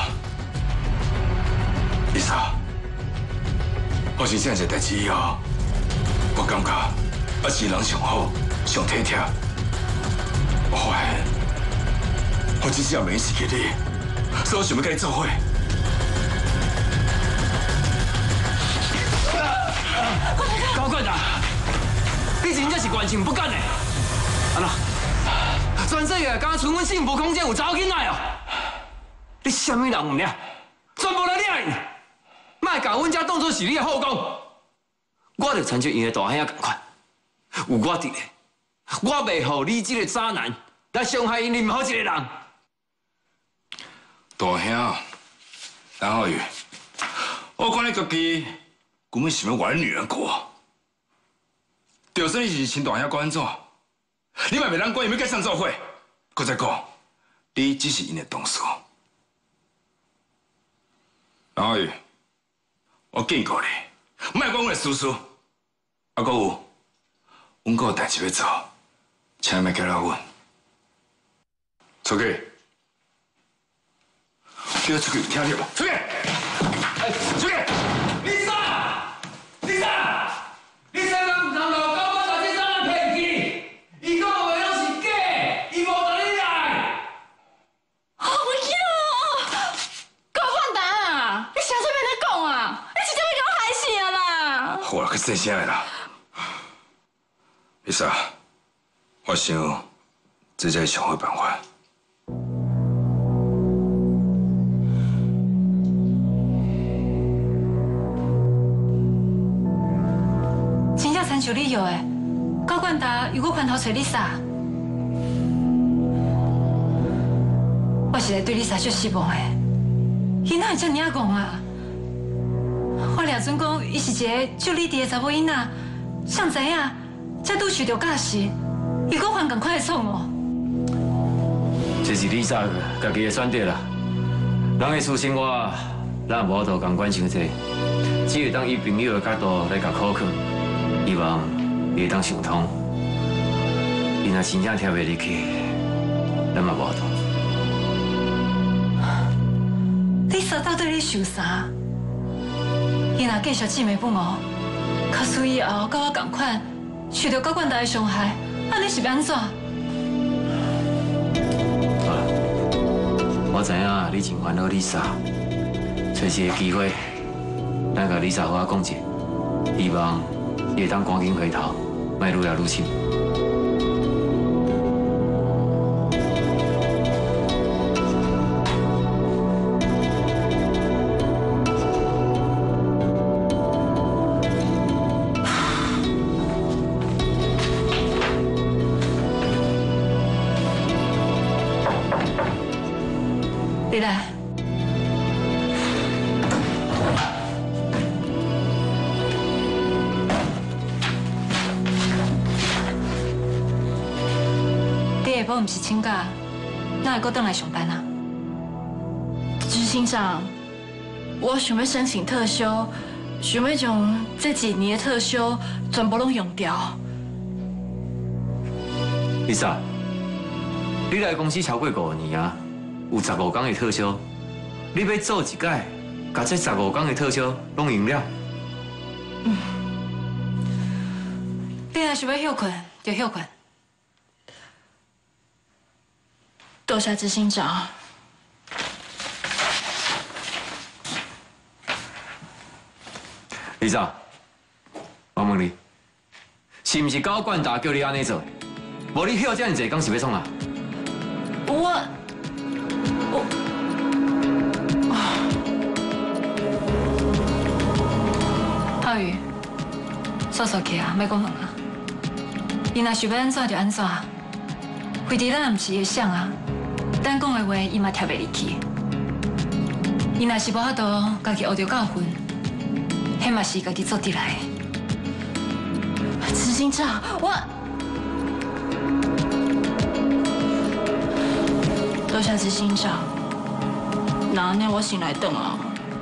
丽莎，发生这样一个代志以后，我感觉啊是人上好、上体贴。我发现，我只要没失去你，所以我想要跟你做伙。 高冠达。 你真正是完全不干的，安娜，全世界敢剩阮幸福空间有查某囡仔哦？你什么人唔领？全部来领伊，莫甲阮遮当作是你的后宫。我着参照伊的大兄仔同款，有我伫咧，我袂互你这个渣男来伤害因任何一个人。 大兄，然后宇，我看你家己根本想要玩女人过。 就算你是亲大兄，管安怎？你嘛袂当管伊要甲上做伙。搁再讲，你只是因的同事。然后，我警告你，莫管阮的私事。啊，搁有，阮搁有代志要做，请莫干扰阮。出去！叫他出去，听到无？出去！哎，出去！丽莎，丽莎，丽莎，敢唔通老高？ 我去细声的啦，丽莎，我想这才是上好办法。 真正亲像你药的，高冠达又搁翻头找丽莎，我实在对丽莎足失望的，伊哪会遮尔啊戆啊？ 我俩准讲，伊是一个足理智的查某囡仔，谁知影，才拄受到假释，伊搁犯同款的错误。 这是丽莎家己的选择啦。人的私生活，咱无法度共管伤济，只会当以朋友的角度来甲考考，希望伊会当想通。伊若真正听袂入去，咱嘛无法度。丽莎到底咧想啥？ 伊若继续姊妹不误，假使以后甲我同款受到高冠达的伤害，安尼是要安怎？ 我知影你真烦恼丽莎，找一个机会，咱甲丽莎好好讲者，希望伊会当赶紧回头， 卖愈来愈深。 你来。 你下晡毋是请假，哪会搁倒来上班啊？ 执行长，我想要申请特休，想要将这几年的特休全部拢用掉。 丽莎，你来公司超过五年啊，有十五天的特休，你要做一届，把这十五天的特休拢用了。 嗯，你若想要休困就休困。 多谢执行长。 李长，我问你，是毋是高冠达叫你安尼做？无你休这么济，讲是要创啊？ 我我浩宇，速速起啊，莫讲问啊！伊若想要安怎就安怎，非得咱毋是会想啊。 咱讲的话，伊嘛听袂入去。伊若是无法度家己学着教训，迄嘛是家己做得来。 执行长，我多谢执行长。那那我先来等啊。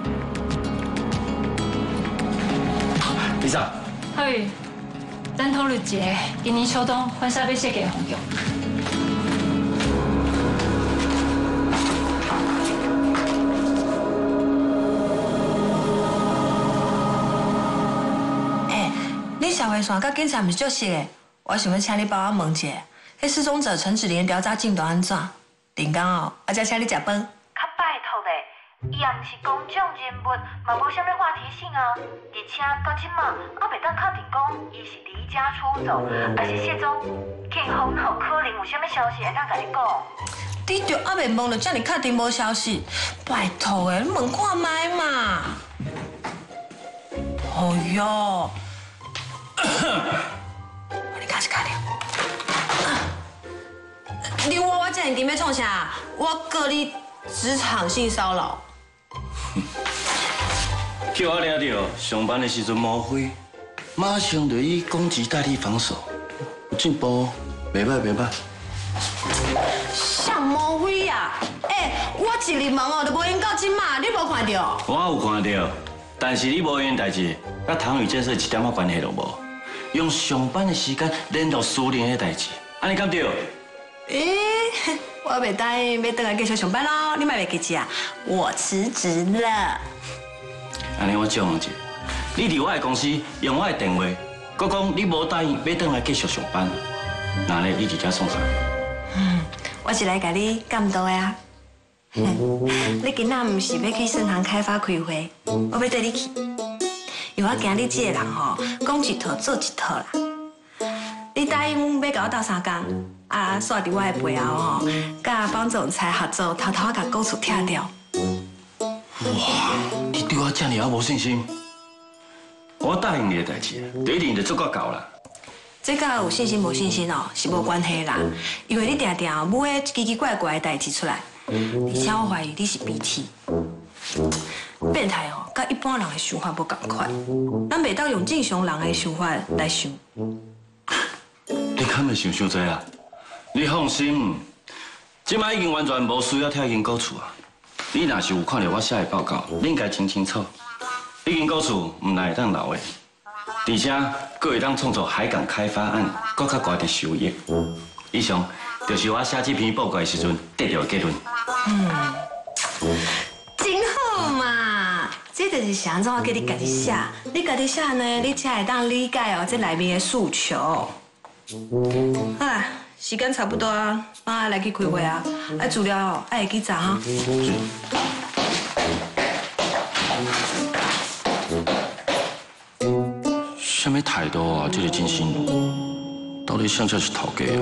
李莎， 浩宇，咱讨论一个今年秋冬婚纱要设计的方向。 社会线甲警察毋是足熟的，我想要请你帮我问一下，迄失踪者陈子莲调查进度安怎？林刚哦，我再请你食饭。 较拜托咧，伊也毋是公众人物，嘛无啥物话题性啊。而且到即马，我袂当确定讲伊是离家出走，还是失踪。警方哪有可能有啥物消息会当甲你讲？ 你着还袂问，就遮尔确定无消息？拜托诶，你问看卖嘛。哦哟。 你开始卡了。你我我这两天要创啥？我告你职场性骚扰。 叫我抓到上班的时阵摸灰，马上就以攻击代替防守，有进步，袂歹袂歹。 像摸灰呀！哎，我一入门哦，就无用到今嘛，你无看到？ 我有看到，但是你无用代志，甲唐宇建设一点仔关系都无。 用上班的时间联络私人的代志，安尼敢对？ 诶，我袂答应要回来继续上班咯，你莫袂记住啊！我辞职了。 安尼我借问一下，你伫我的公司用我的电话，佮讲你无答应要回来继续上班，那呢你直接创啥？ 嗯，我是来甲你监督的啊。你今仔毋是要去盛行开发开会，我要带你去。 因为我惊你这个人吼，讲一套做一套啦。你答应要甲我斗三工，啊，煞伫我的背后吼，甲帮总裁合作，偷偷甲故事拆掉。 哇，你对我这么啊无信心？我答应你的代志，就一定就做到够啦。 这甲有信心无信心哦，是无关系啦。因为你定定母迄奇奇怪怪的代志出来，而且我怀疑你是鼻涕。 变态哦，甲一般人的想法无共款，咱袂当用正常人的想法来想。 你敢会想伤济啊？你放心，即摆已经完全无需要跳因果厝啊。你若是有看到我写的报告，你应该清清楚。你因果厝唔但会当留的，而且佫会当创造海港开发案佫较高的收益。以上就是我写这篇报告的时阵得到的结论。 嗯。 真好嘛！这就是想怎我叫你家己写，你家己写呢，你才会当理解哦这内面的诉求。好啦，时间差不多啊，帮我来去开会啊！啊，资料哦，爱会记查哈。 什么态度啊？这个真心。 到底谁才是头家啊？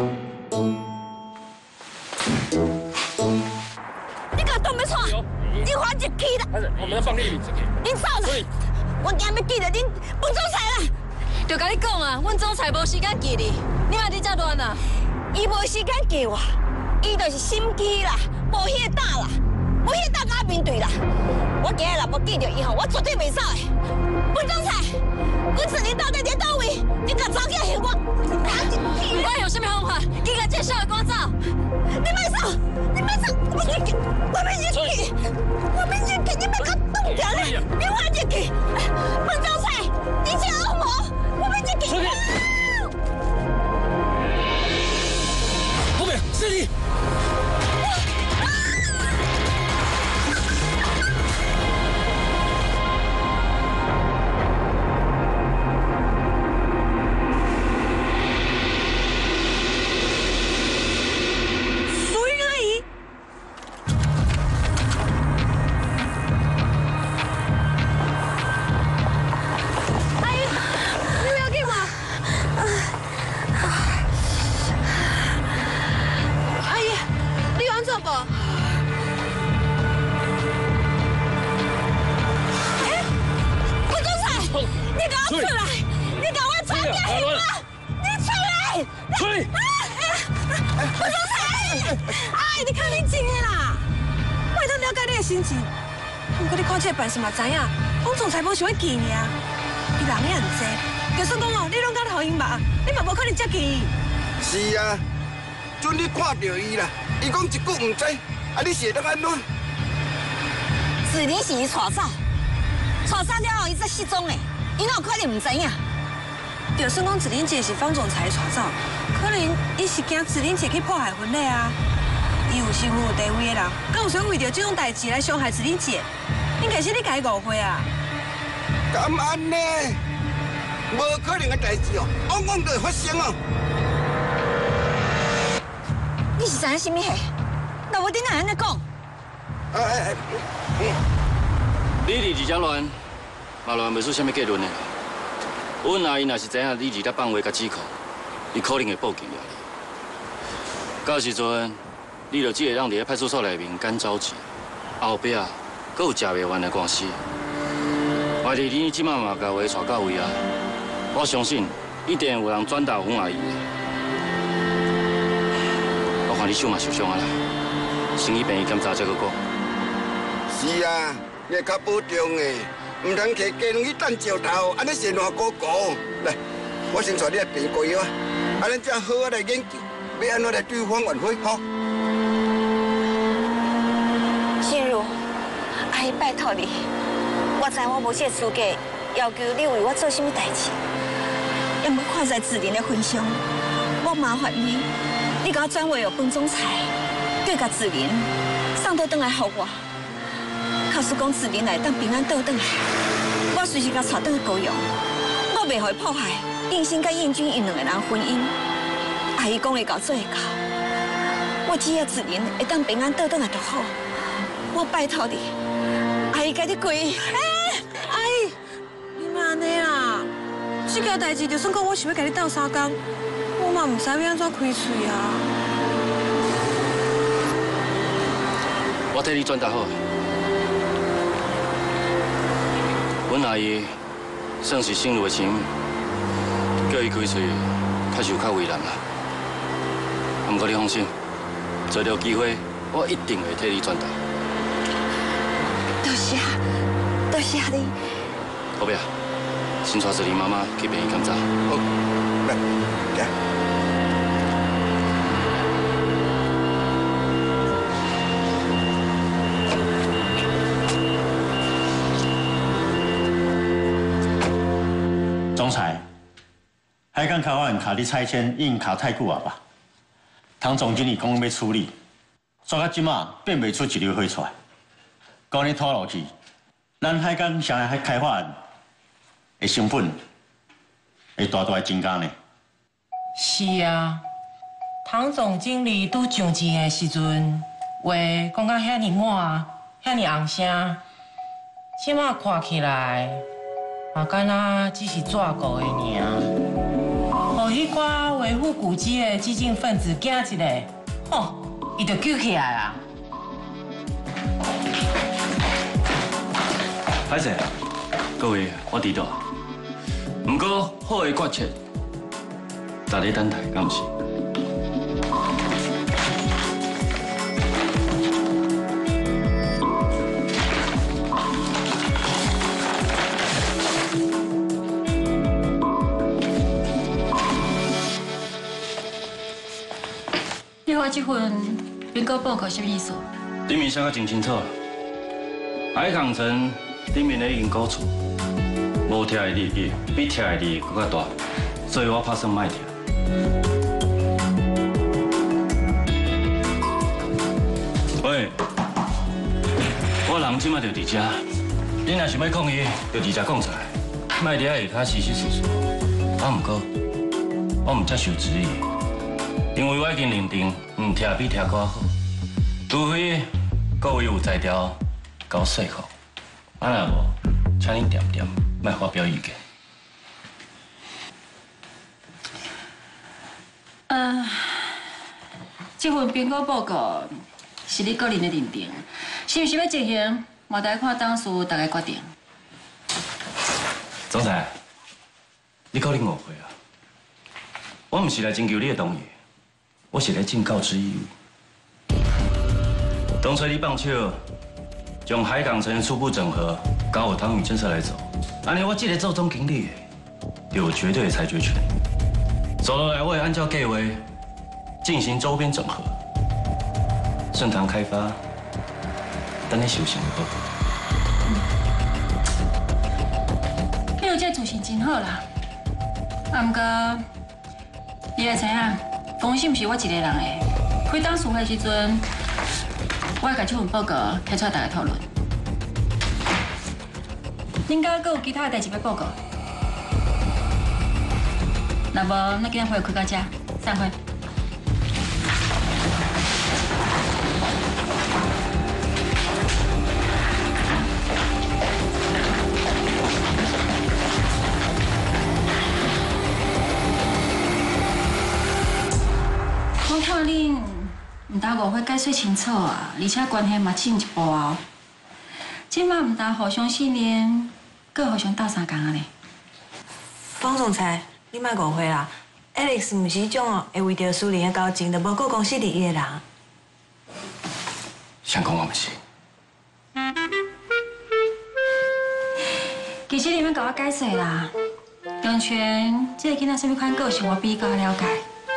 你给我动没错，你还一气啦！ 我们要放你， 你走啦！我今要记得恁本总裁啦。 就甲你讲啊，阮总裁无时间记你，你嘛伫遮乱啊！ 伊无时间记我，伊就是心机啦，无迄个胆啦，无迄个胆甲面对啦。我今日若无记着伊吼，我绝对袂走的。本总裁，阮子林到底伫倒位？你甲走起来还我！ 我有什么方法？你甲介绍的赶走。 你莫走，你莫走，我要入去，我要入去，我要入去，你莫甲动掉咧，你我入去。本总裁，你这个恶魔，我要入去。 后面是你。 办事嘛知影，阮总裁无想要记你啊，伊人也唔济，就算讲哦，你拢甲头因吧，你嘛无可能接记伊。 是啊，准你看到伊啦，伊讲一句唔知，啊你是会当安怎？ 子林是伊带走，带走了后伊才失踪的，伊哪有可能唔知影？ 就算讲子林姐是方总裁带走，可能伊是惊子林姐去破坏婚礼啊。伊有身份有地位的人，敢有想为着这种代志来伤害子林姐？应该是你家误会啊！ 敢安呢？无可能的代志哦，往往就会发生哦。 你是知影什么货？那我顶下安尼讲。 哎哎哎！ 你二二只乱，嘛乱袂出什么结论的。阮阿姨若是知影你二在放话甲指控，伊可能会报警了。到时阵，你就只会让伫咧派出所内面干着急，后壁。阁有食袂完的官司，怀疑你即马嘛甲话传到位啊！我相信一定有人转达阮阿姨的。我看你手嘛受伤啊啦，先去病院检查再阁讲。 是啊，你较保重的，唔通摕鸡卵去等石头，安尼是偌高高。来，我先带你来病过药啊，啊，咱才好好来研究，要安怎来对方挽回，吼。 心如。阿姨，拜托你，我知我无这资格要求你为我做什么代志，也无看在子林的份上，我麻烦你，你甲我转为有本总裁，再甲子林送倒转来给我。假使讲子林来当平安倒转来，我随时甲带倒去高阳，我袂互伊破坏应心甲应君因两个人婚姻。阿姨讲会到做会到，我只要子林会当平安倒转来就好。我拜托你。阿姨，家己跪。 哎，阿姨，你莫安尼啦！这件代志就算讲我想要甲你斗相共，我嘛唔知要安怎开嘴啊。 我替你转达好。阮阿姨算是心如的亲，叫伊开嘴，确实有较为难啦。不过你放心，找到机会，我一定会替你转达。 多谢，多谢你。 后壁，先带子林妈妈去病院检查。 好，来，来。 总裁，海港开发院卡伫拆迁已经卡太久啊吧？唐总经理讲要处理，做到即马变袂出一粒花出来。讲你拖落去，咱海港上海开发案的成本会大大增加呢。 是啊，唐总经理拄上钱的时阵，话讲到遐尼满、遐尼红声，即马看起来，嘛敢若只是纸糊的尔。互迄寡维护古迹的激进分子惊一个，吼，伊就救起来啦。 歹势啊，各位，我知道。不过好的决策，大家等待，敢唔是？ 你我这份评估报告什么意思？ 里面写得真清楚，海港城里面的已经告诉，无贴的利益比贴的利益更加大，所以我打算卖贴。喂，我人即马就伫遮，你若想要抗议，就直接讲出来，卖贴会较实实事事。啊，不过我唔接受质疑。 因为我已经认定，唔贴比贴较好，除非各位有才调搞说服，啊若无，请你点点，莫发表意见。 呃，这份评估报告是你个人的认定，是不是要执行？嘛，得看董事大家决定。 总裁，你可能误会啊，我唔是来征求你的同意。 我是来尽告知义务。当初你放手，将海港城初步整合交由汤宇建设来走，安尼我这个做总经理就有绝对的裁决权。走落来，我会按照计划进行周边整合，顺堂开发，等你修成就好。 你有这自信真好啦，啊，不过你会知影。 风险不是我一个人的，开董事会的时阵，我会把这份报告提出来大家讨论。恁家阁有其他的代志要报告？那无，咱今日会开到这，散会。我看恁唔但误会解释清楚啊，而且关系嘛进一步啊。即马唔但互相信任，阁互相斗相共啊咧。 方总裁，你莫误会啦 ，Alex 唔是迄种哦，会为着私人的交情，就无顾公司利益的人。 谁讲我唔是？ 其实你们甲我解释啦，完全这个囡仔什么款个性，我比较了解。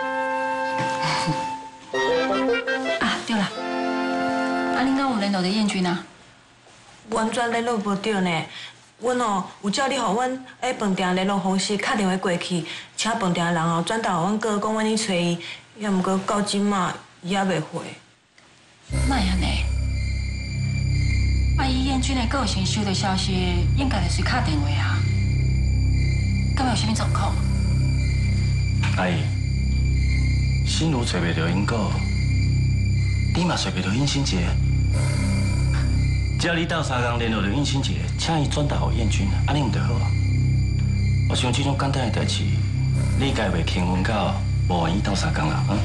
啊，对了，啊，恁敢有联络着燕君啊？ 完全联络无到呢。阮哦有叫你互阮下饭店联络方式打电话过去，请饭店的人哦转达互阮哥讲阮去找伊，也毋过到即马伊也袂回。 哪会安尼？啊，以燕君的个性收到消息，应该就是打电话啊。敢有啥物状况？ 阿姨，心如找袂到因果，你嘛找袂到尹新杰。 只要你斗相共联络到尹新杰，请伊转达给燕君，安尼唔就好啊？我想这种简单的代志，你该袂轻分到无愿意斗相共啦，啊？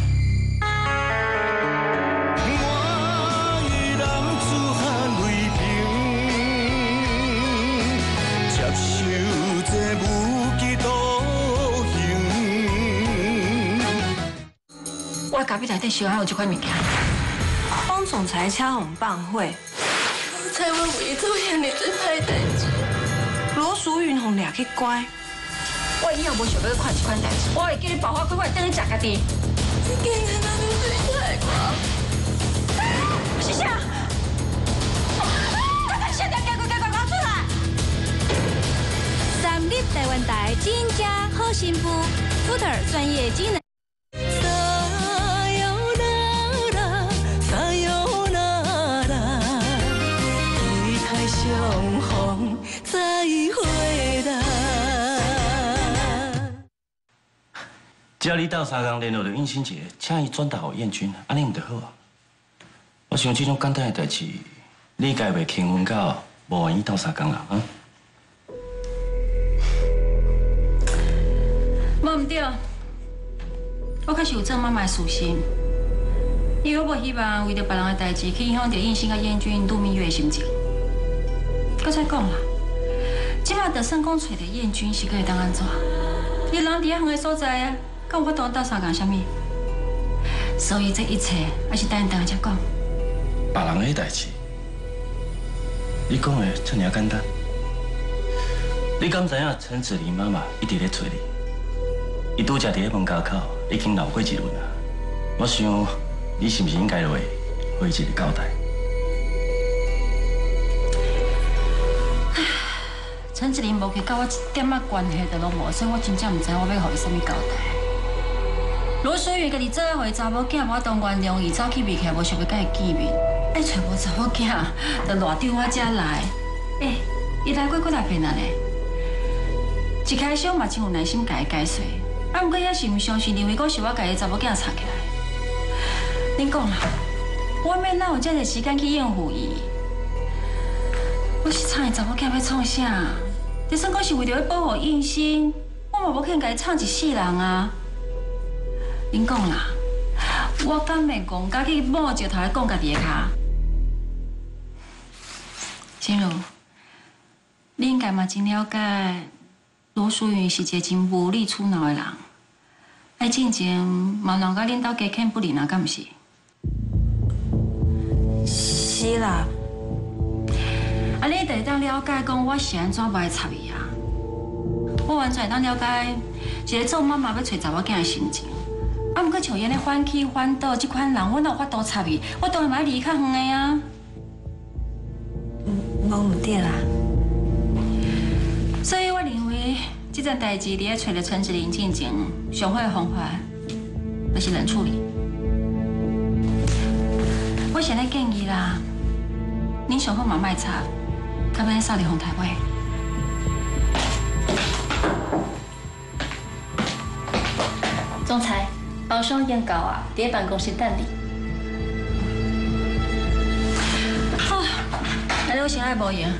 我隔壁内底小孩有这款物件。 方总裁请我们办会。 才我唯一做遐尼最歹代志。 罗淑云互掠去关， 我以后无想要看这款代志，我会叫你爆发开，我会等你食家己。 你竟然拿你对待我！ 是啥？快快现在赶快赶快赶出来！ 三立台湾台真正好幸福，Footer专业技能。 再会啦！ 只要你斗相共联络到尹新杰，请伊转达给燕君，安尼唔就好啊？我想这种简单的代志，你该袂轻分到无愿意斗相共啦，啊？ 无唔对， 我确实有做妈妈的私心，因为我无希望为着别人的代志去影响到应兴甲燕君、度蜜月的心情。搁再讲啦，即马就算讲找到燕君是可会当安怎？伊人伫遐远的所在啊，敢有法度斗相共啥物？所以这一切还是等下等下才讲。 别人的代志，你讲的这么简单？你敢知影陈子玲妈妈一直咧找你？伊拄则伫咧门口口已经闹过一轮啊！我想你是不是应该落去回一个交代？ 陈子玲无去甲我一点仔关系都拢无，所以我真正唔知我要互伊啥物交代。罗淑云家己做伙查某囝，我当原谅伊走去避开，无想要甲伊见面。哎，找无查某囝，就赖丢我遮来。哎，伊来过几来遍啊咧？一开始我嘛真有耐心甲伊解释，啊，毋过也是毋相信，认为讲是我甲伊查某囝插起来。恁讲啦，我免哪有遮个时间去应付伊？我是创伊查某囝要创啥？就算讲是为着要保护应心，我嘛无可能甲伊创一世人啊！恁讲啦，我敢袂戆家去摸石头来讲家己的骹？心如，你应该嘛真了解罗淑云是一个真无理取闹的人，爱进前嘛让甲恁兜家欠不离啊，敢毋是？ 是啦。 啊，你得当了解讲我是安怎袂插伊啊？我完全当了解一个做妈妈要找查某囝的心情。啊，毋过像伊安尼反起反倒这款人，我哪有法度插伊？我当然嘛要离较远的啊。 无唔对啦。 所以我认为这件代志，你要找着陈子玲进前，上好的方法就是冷处理。我现在建议啦，恁上好嘛卖插，较免扫入风台尾。 总裁，包厢宴告啊，伫办公室等你。 好，那我先爱无闲。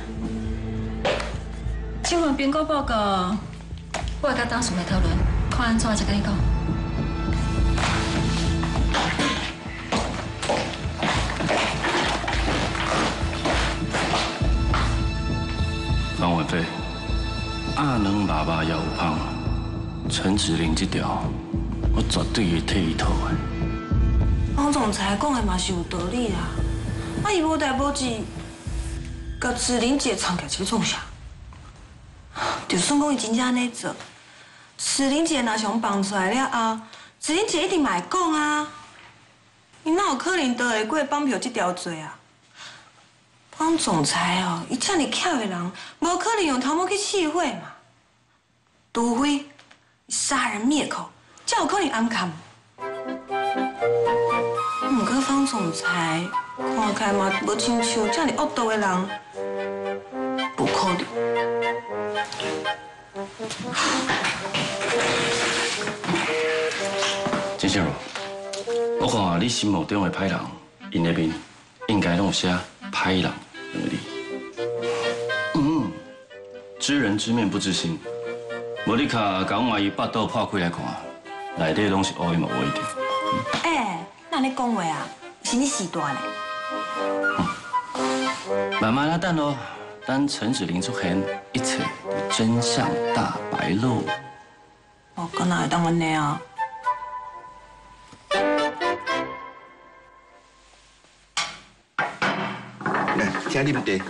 这份评估报告，我会甲董事会讨论，看安怎再跟你讲。 方文飞，阿能爸爸也有胖，陈子玲这条，我绝对会替伊讨的。 方总裁讲的嘛是有道理啦，啊伊无代无志，甲子玲姐藏起来是要创啥？就算讲伊真正安尼做，子玲姐若想放出来了后，子玲姐一定嘛会讲啊。伊哪有可能倒会过放票这条罪啊？方总裁哦，伊这么巧的人，无可能用头毛去试火嘛。除非杀人灭口，才有可能安砍。不过方总裁看起来嘛，无亲像这么恶毒的人，不可能。 金星如，我看啊，你心目中的歹人，因那边应该拢有写歹人两个字。嗯，知人知面不知心。无你卡甲我阿姨腹肚破开来看，内底拢是乌的嘛无一定。 哎，那你讲话啊，是你时段嘞。 慢慢来等咯，等陈子玲出现，一切真相大白露。 哦，敢若会当安尼啊？ 来，请啉茶。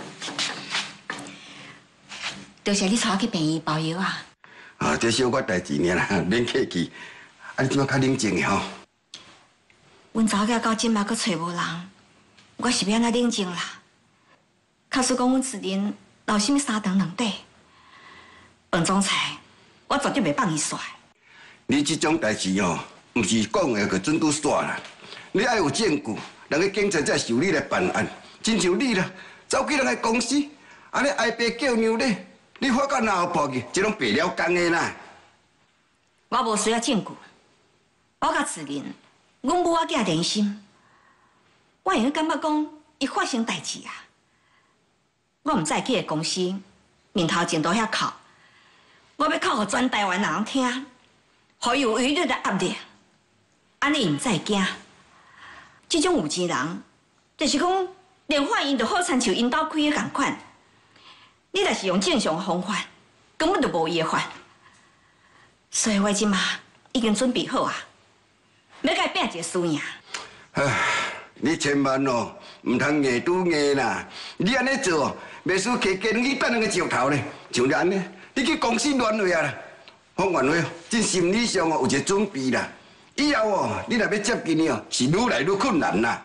多谢你带我去病院包药啊！ 啊，这小可代志尔啦，免客气。啊，你即摆较冷静的吼。 阮查某囝到今嘛阁找无人，我是要安怎冷静啦？假使讲阮自认闹什么三长两短，本总裁，我绝对袂放伊煞。 你这种代志哦，唔是讲的就准拄煞啦。你爱有证据，人家警察才受理来办案。亲像你啦，走去人家公司，安尼挨爸叫娘咧，你发觉哪有报去，这拢白了工的啦。 我无需要证据，我甲自认，阮母仔囝连心，我会感觉讲伊发生代志啊。我唔再去个公司，面头前都遐哭，我要哭互全台湾人听，互伊有一日的压力。 安尼唔再惊。这种有钱人，就是讲连饭因都好亲像因兜开的共款。你若是用正常方法，根本就无伊的法。所以我即马已经准备好啊，要甲伊拼一个输赢。 唉，你千万哦，唔通硬拄硬啦！你安尼做哦，袂输摕鸡卵去等两个石头咧。像你安尼，你去公司乱话啊啦！方圆话，真心理上哦有一个准备啦。以后哦，你若要接近伊哦，是愈来愈困难啦。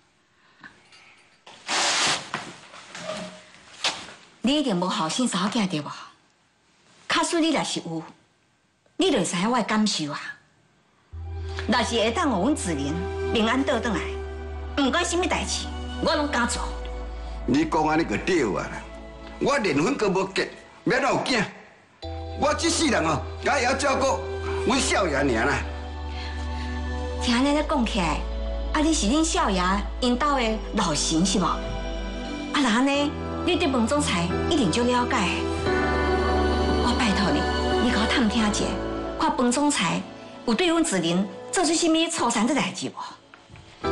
你一定无后生查某囝对无？假使你若是有，你就会知影我的感受啊。若是会当互阮子玲平安倒转来，不管什么代志，我拢敢做。 你讲安尼就对啊啦！我连婚都无结，免哪有囝？我这世人哦，也会晓照顾阮少爷尔啦。 听你咧讲起来，啊，你是恁少爷因兜的老神是无？啊，那安尼，你对彭总裁一定就了解。我拜托你，你给我探听者，看彭总裁有对阮子玲做出什么粗残的代志无？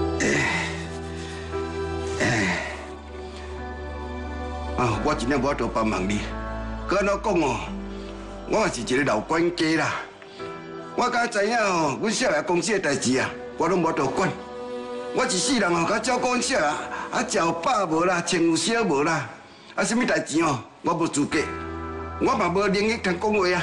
啊，我真正无法度帮忙你。搁安怎讲哦？我也是一个老管家啦。我敢知影哦，阮少爷公司的代志啊，我拢无法度管。我一世人哦，甲照顾阮少爷，啊，食有饱无啦，穿有少无啦，啊，什么代志哦，我无资格，我嘛无能力通讲话啊。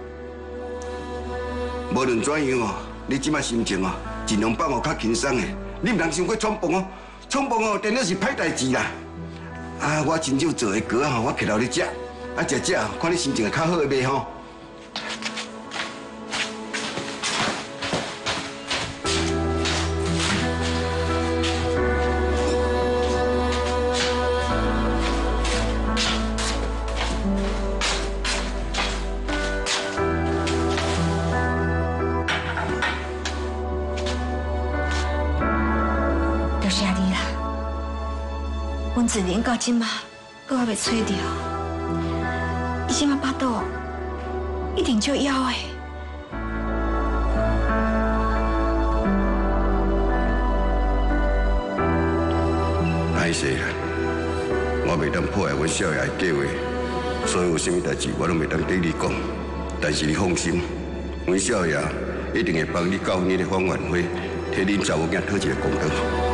无论怎样哦，你即摆心情哦，尽量放哦较轻松的，你毋通伤过冲动哦，冲动哦，真了是歹代志啦。啊，我亲手做的糕啊，我摕落你食，啊食食，看你心情会较好个袂吼。 多谢你啦，阮子玲到今嘛，搁还袂找着，伊即马巴肚一定就枵的。 歹势啦，我袂当破坏阮少爷的计划，所以有啥物代志我拢袂当对你讲。但是你放心，阮少爷一定会帮你到你的方圆会，替恁查某囝讨一个公道。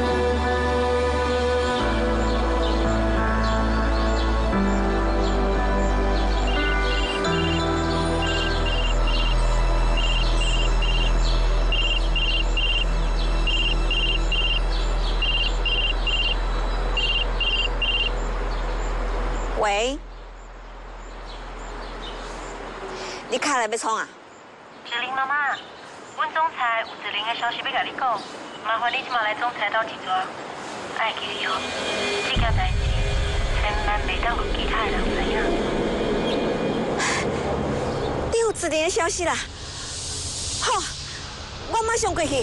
喂，你卡来要创啊？ 子玲妈妈，阮总裁有子玲的消息要甲你讲，麻烦你即马来总裁兜一撮。爱记你哦，这件代志千万袂当互其他的人知影。 你有子玲的消息啦？好，我马上过去。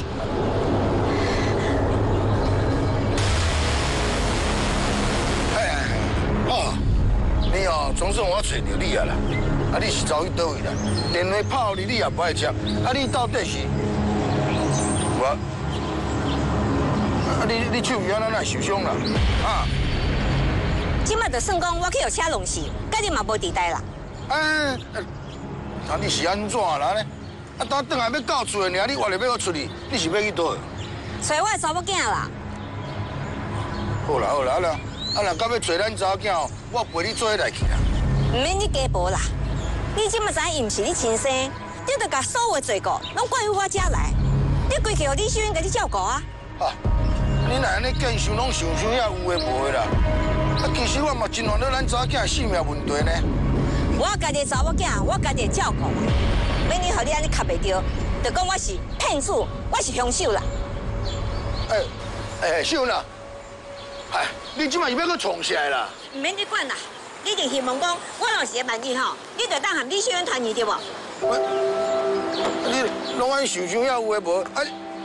哦，你哦，总算我找到你啊啦！啊，你是走去倒位啦？电话拍你，你也不爱接。啊，你到底是？我，啊，你你手安怎哪受伤啦？啊？ 即马就算讲我去有车弄死，甲你嘛无地带啦。 哎，啊，你是安怎啦呢？啊，等等下要到厝的尔，你话了要我出去，你是要去倒？ 找我的查某囝啦。 好啦好啦，啊啦。啊！若到要找咱查某囝哦，我陪你做伙来去啦。 唔免你加步啦，你即么知伊唔是你亲生，你着甲所有的罪过拢怪于我遮来，你规气互李秀英甲你照顾啊。 啊！你若安尼见想拢想想遐有诶无诶啦。啊，其实我嘛真烦恼咱查某囝性命问题呢。 我家己查某囝，我家己照顾啦，免你互你安尼卡袂着，着讲我是骗子，我是凶手啦。 哎哎，秀啦！哎，你即摆又要搁创啥啦？ 唔免你管啦，你就希望讲，我若是个万一吼，你就当含李秀英团圆对无？ 你拢安想想遐有诶无？啊！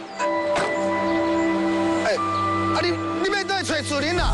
哎，啊你你要倒去找子玲啦？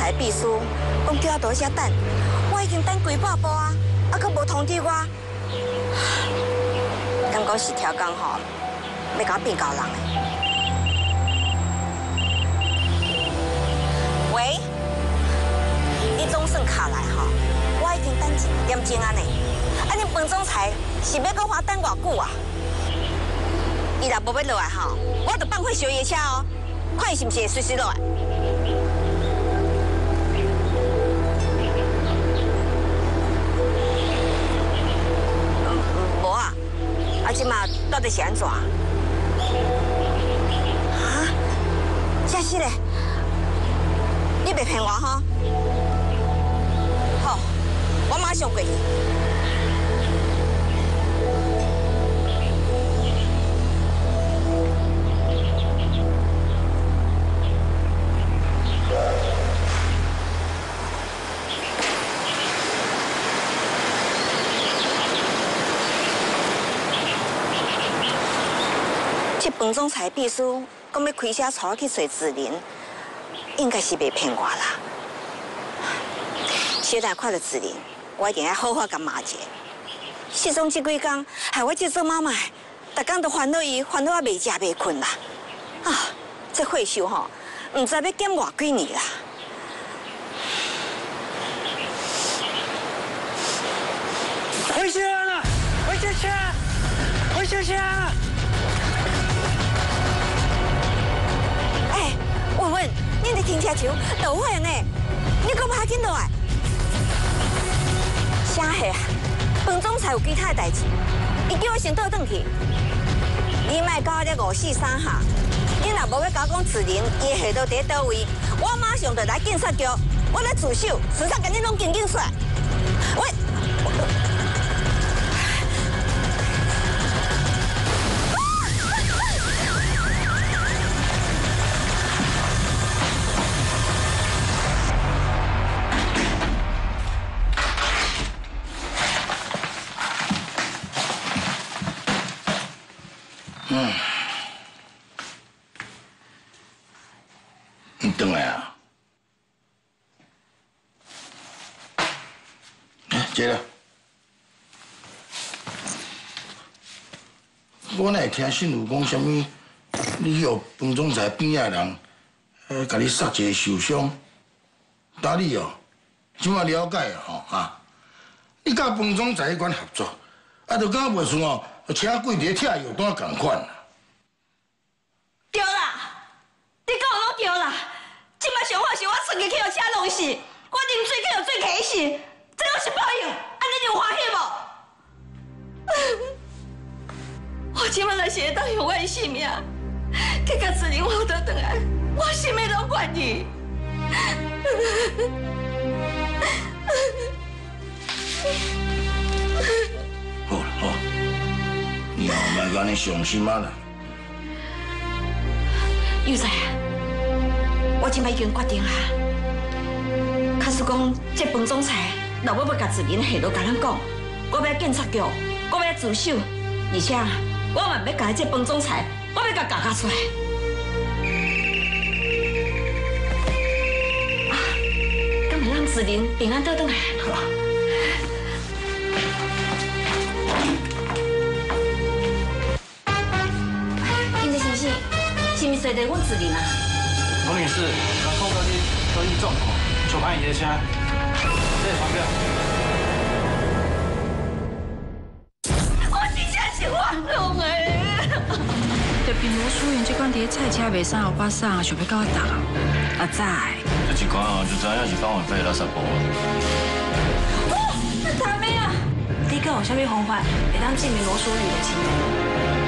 裁秘书讲叫我多些等，我已经等几百步啊，啊，佫无通知我。敢讲是条工吼，要甲我变高人的。喂，你总算卡来吼，我已经等一点钟啊呢。啊，恁彭总裁是要搁我等偌久啊？伊若无要落来吼，我就放火烧伊的车哦，看伊是毋是会随时落来。无啊，啊，即马到底是安怎？啊？真是嘞！你别骗我哈！好，我马上过去。这彭总裁秘书讲要开车带我去找子琳，应该是袂骗我啦。小弟看到子琳，我一定要好好甲骂一下。失踪这几天，害我这做妈妈，逐天都烦恼伊，烦恼我袂食袂困啦。啊，这岁数吼，唔知要减偌几年啦。 危险啦！危险车！危险车！ 哎，文文，恁伫停车场落火呢，你搁拍紧落来？啥货啊？彭总裁有其他的代志，伊叫我先倒转去。你莫甲我咧五四三下，你若无要甲我讲子琳伊下落伫倒位，我马上就来警察局，我来自首，事实甲恁拢紧紧说。喂。 嗯，你回来啊？哎，接了。我哪会听新闻讲什么？你有彭总裁边仔人，呃，甲你杀一个受伤，打你哦，怎么了解啊？吼啊！你甲彭总裁迄款合作，啊，就敢袂算哦。车贵伫拆药单同款。 对啦，你讲拢对啦。即摆上好是我出去去互车弄死，我啉水去互水气死，这拢是报应，安尼你有欢喜无？我即摆若是会当用我的性命，去甲子琳获得回来，我啥物拢愿意。 好了好。你后莫安尼伤心啊啦！ 幼崽啊，我即摆已经决定啦。假使讲这彭总裁若要要甲子琳下落甲咱讲，我要警察局，我要自首，而且我嘛要甲这彭总裁，我要甲搞搞出来。啊，敢会让子琳平安倒转来？好。是毋是找着阮子琳啊？ 王女士，那后科去科医重手盘椅的车，这传票。 我真正是冤枉的。 就平如书院这款伫菜车卖啥，有巴桑，想要甲我打。阿仔， 这一款哦，就知影是保安费垃圾部啊。 哦，他妹啊！ 你敢有啥物方法会当证明罗淑雨的亲人？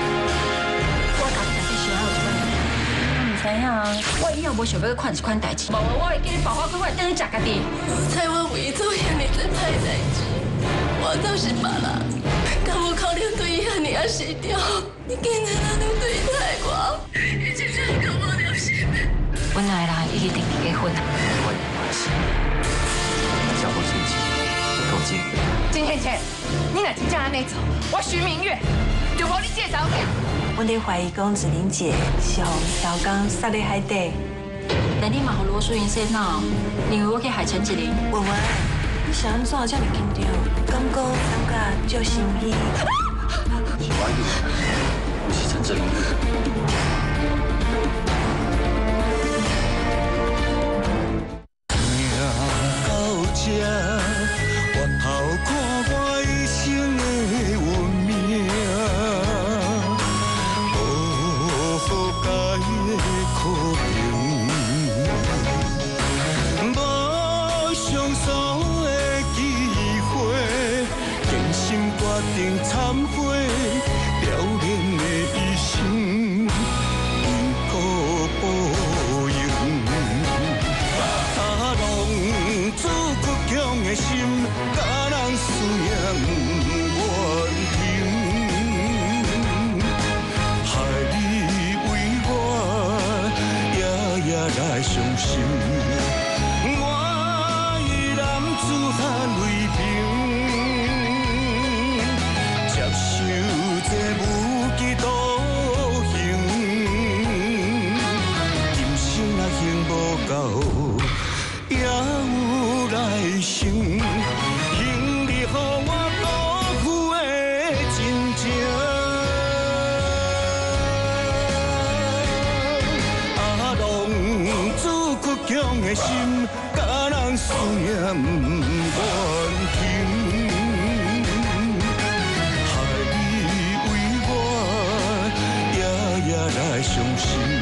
知影，我以后无想要去款一款代志，无我会叫你保护快快等你食家己。 在我为做遐尼真歹代志，我倒是别人，敢无可能对伊遐尼啊死掉？你竟然安尼对待我，你真正够无良心的。 阮两个人已经定结婚啦。 我也没关系，交过亲戚，够近。 金芊芊，你若真正安尼做，我徐明月就无你这查某囝。 阮咧怀疑讲子琳姐是互条工杀咧海底， 但你嘛互罗淑云洗脑，认为我去害陈志玲。 喂喂，你是安怎这么紧张？感觉感觉足心虚。 是我意，不是陈志玲。 到这，我头看我一生的运命，无好解的苦情，无上诉的机会，坚心决定忏悔，凋零的一生，因果报应。啊，浪子倔强的心，甲人思念怨恨，害你为我夜夜来伤心。我依然自喊泪平，接受这无期徒刑。今生若幸无够。也有来生，因你予我辜负的真情。啊，浪子倔强的心，甲人思念怨恨，害你为我夜夜来伤心。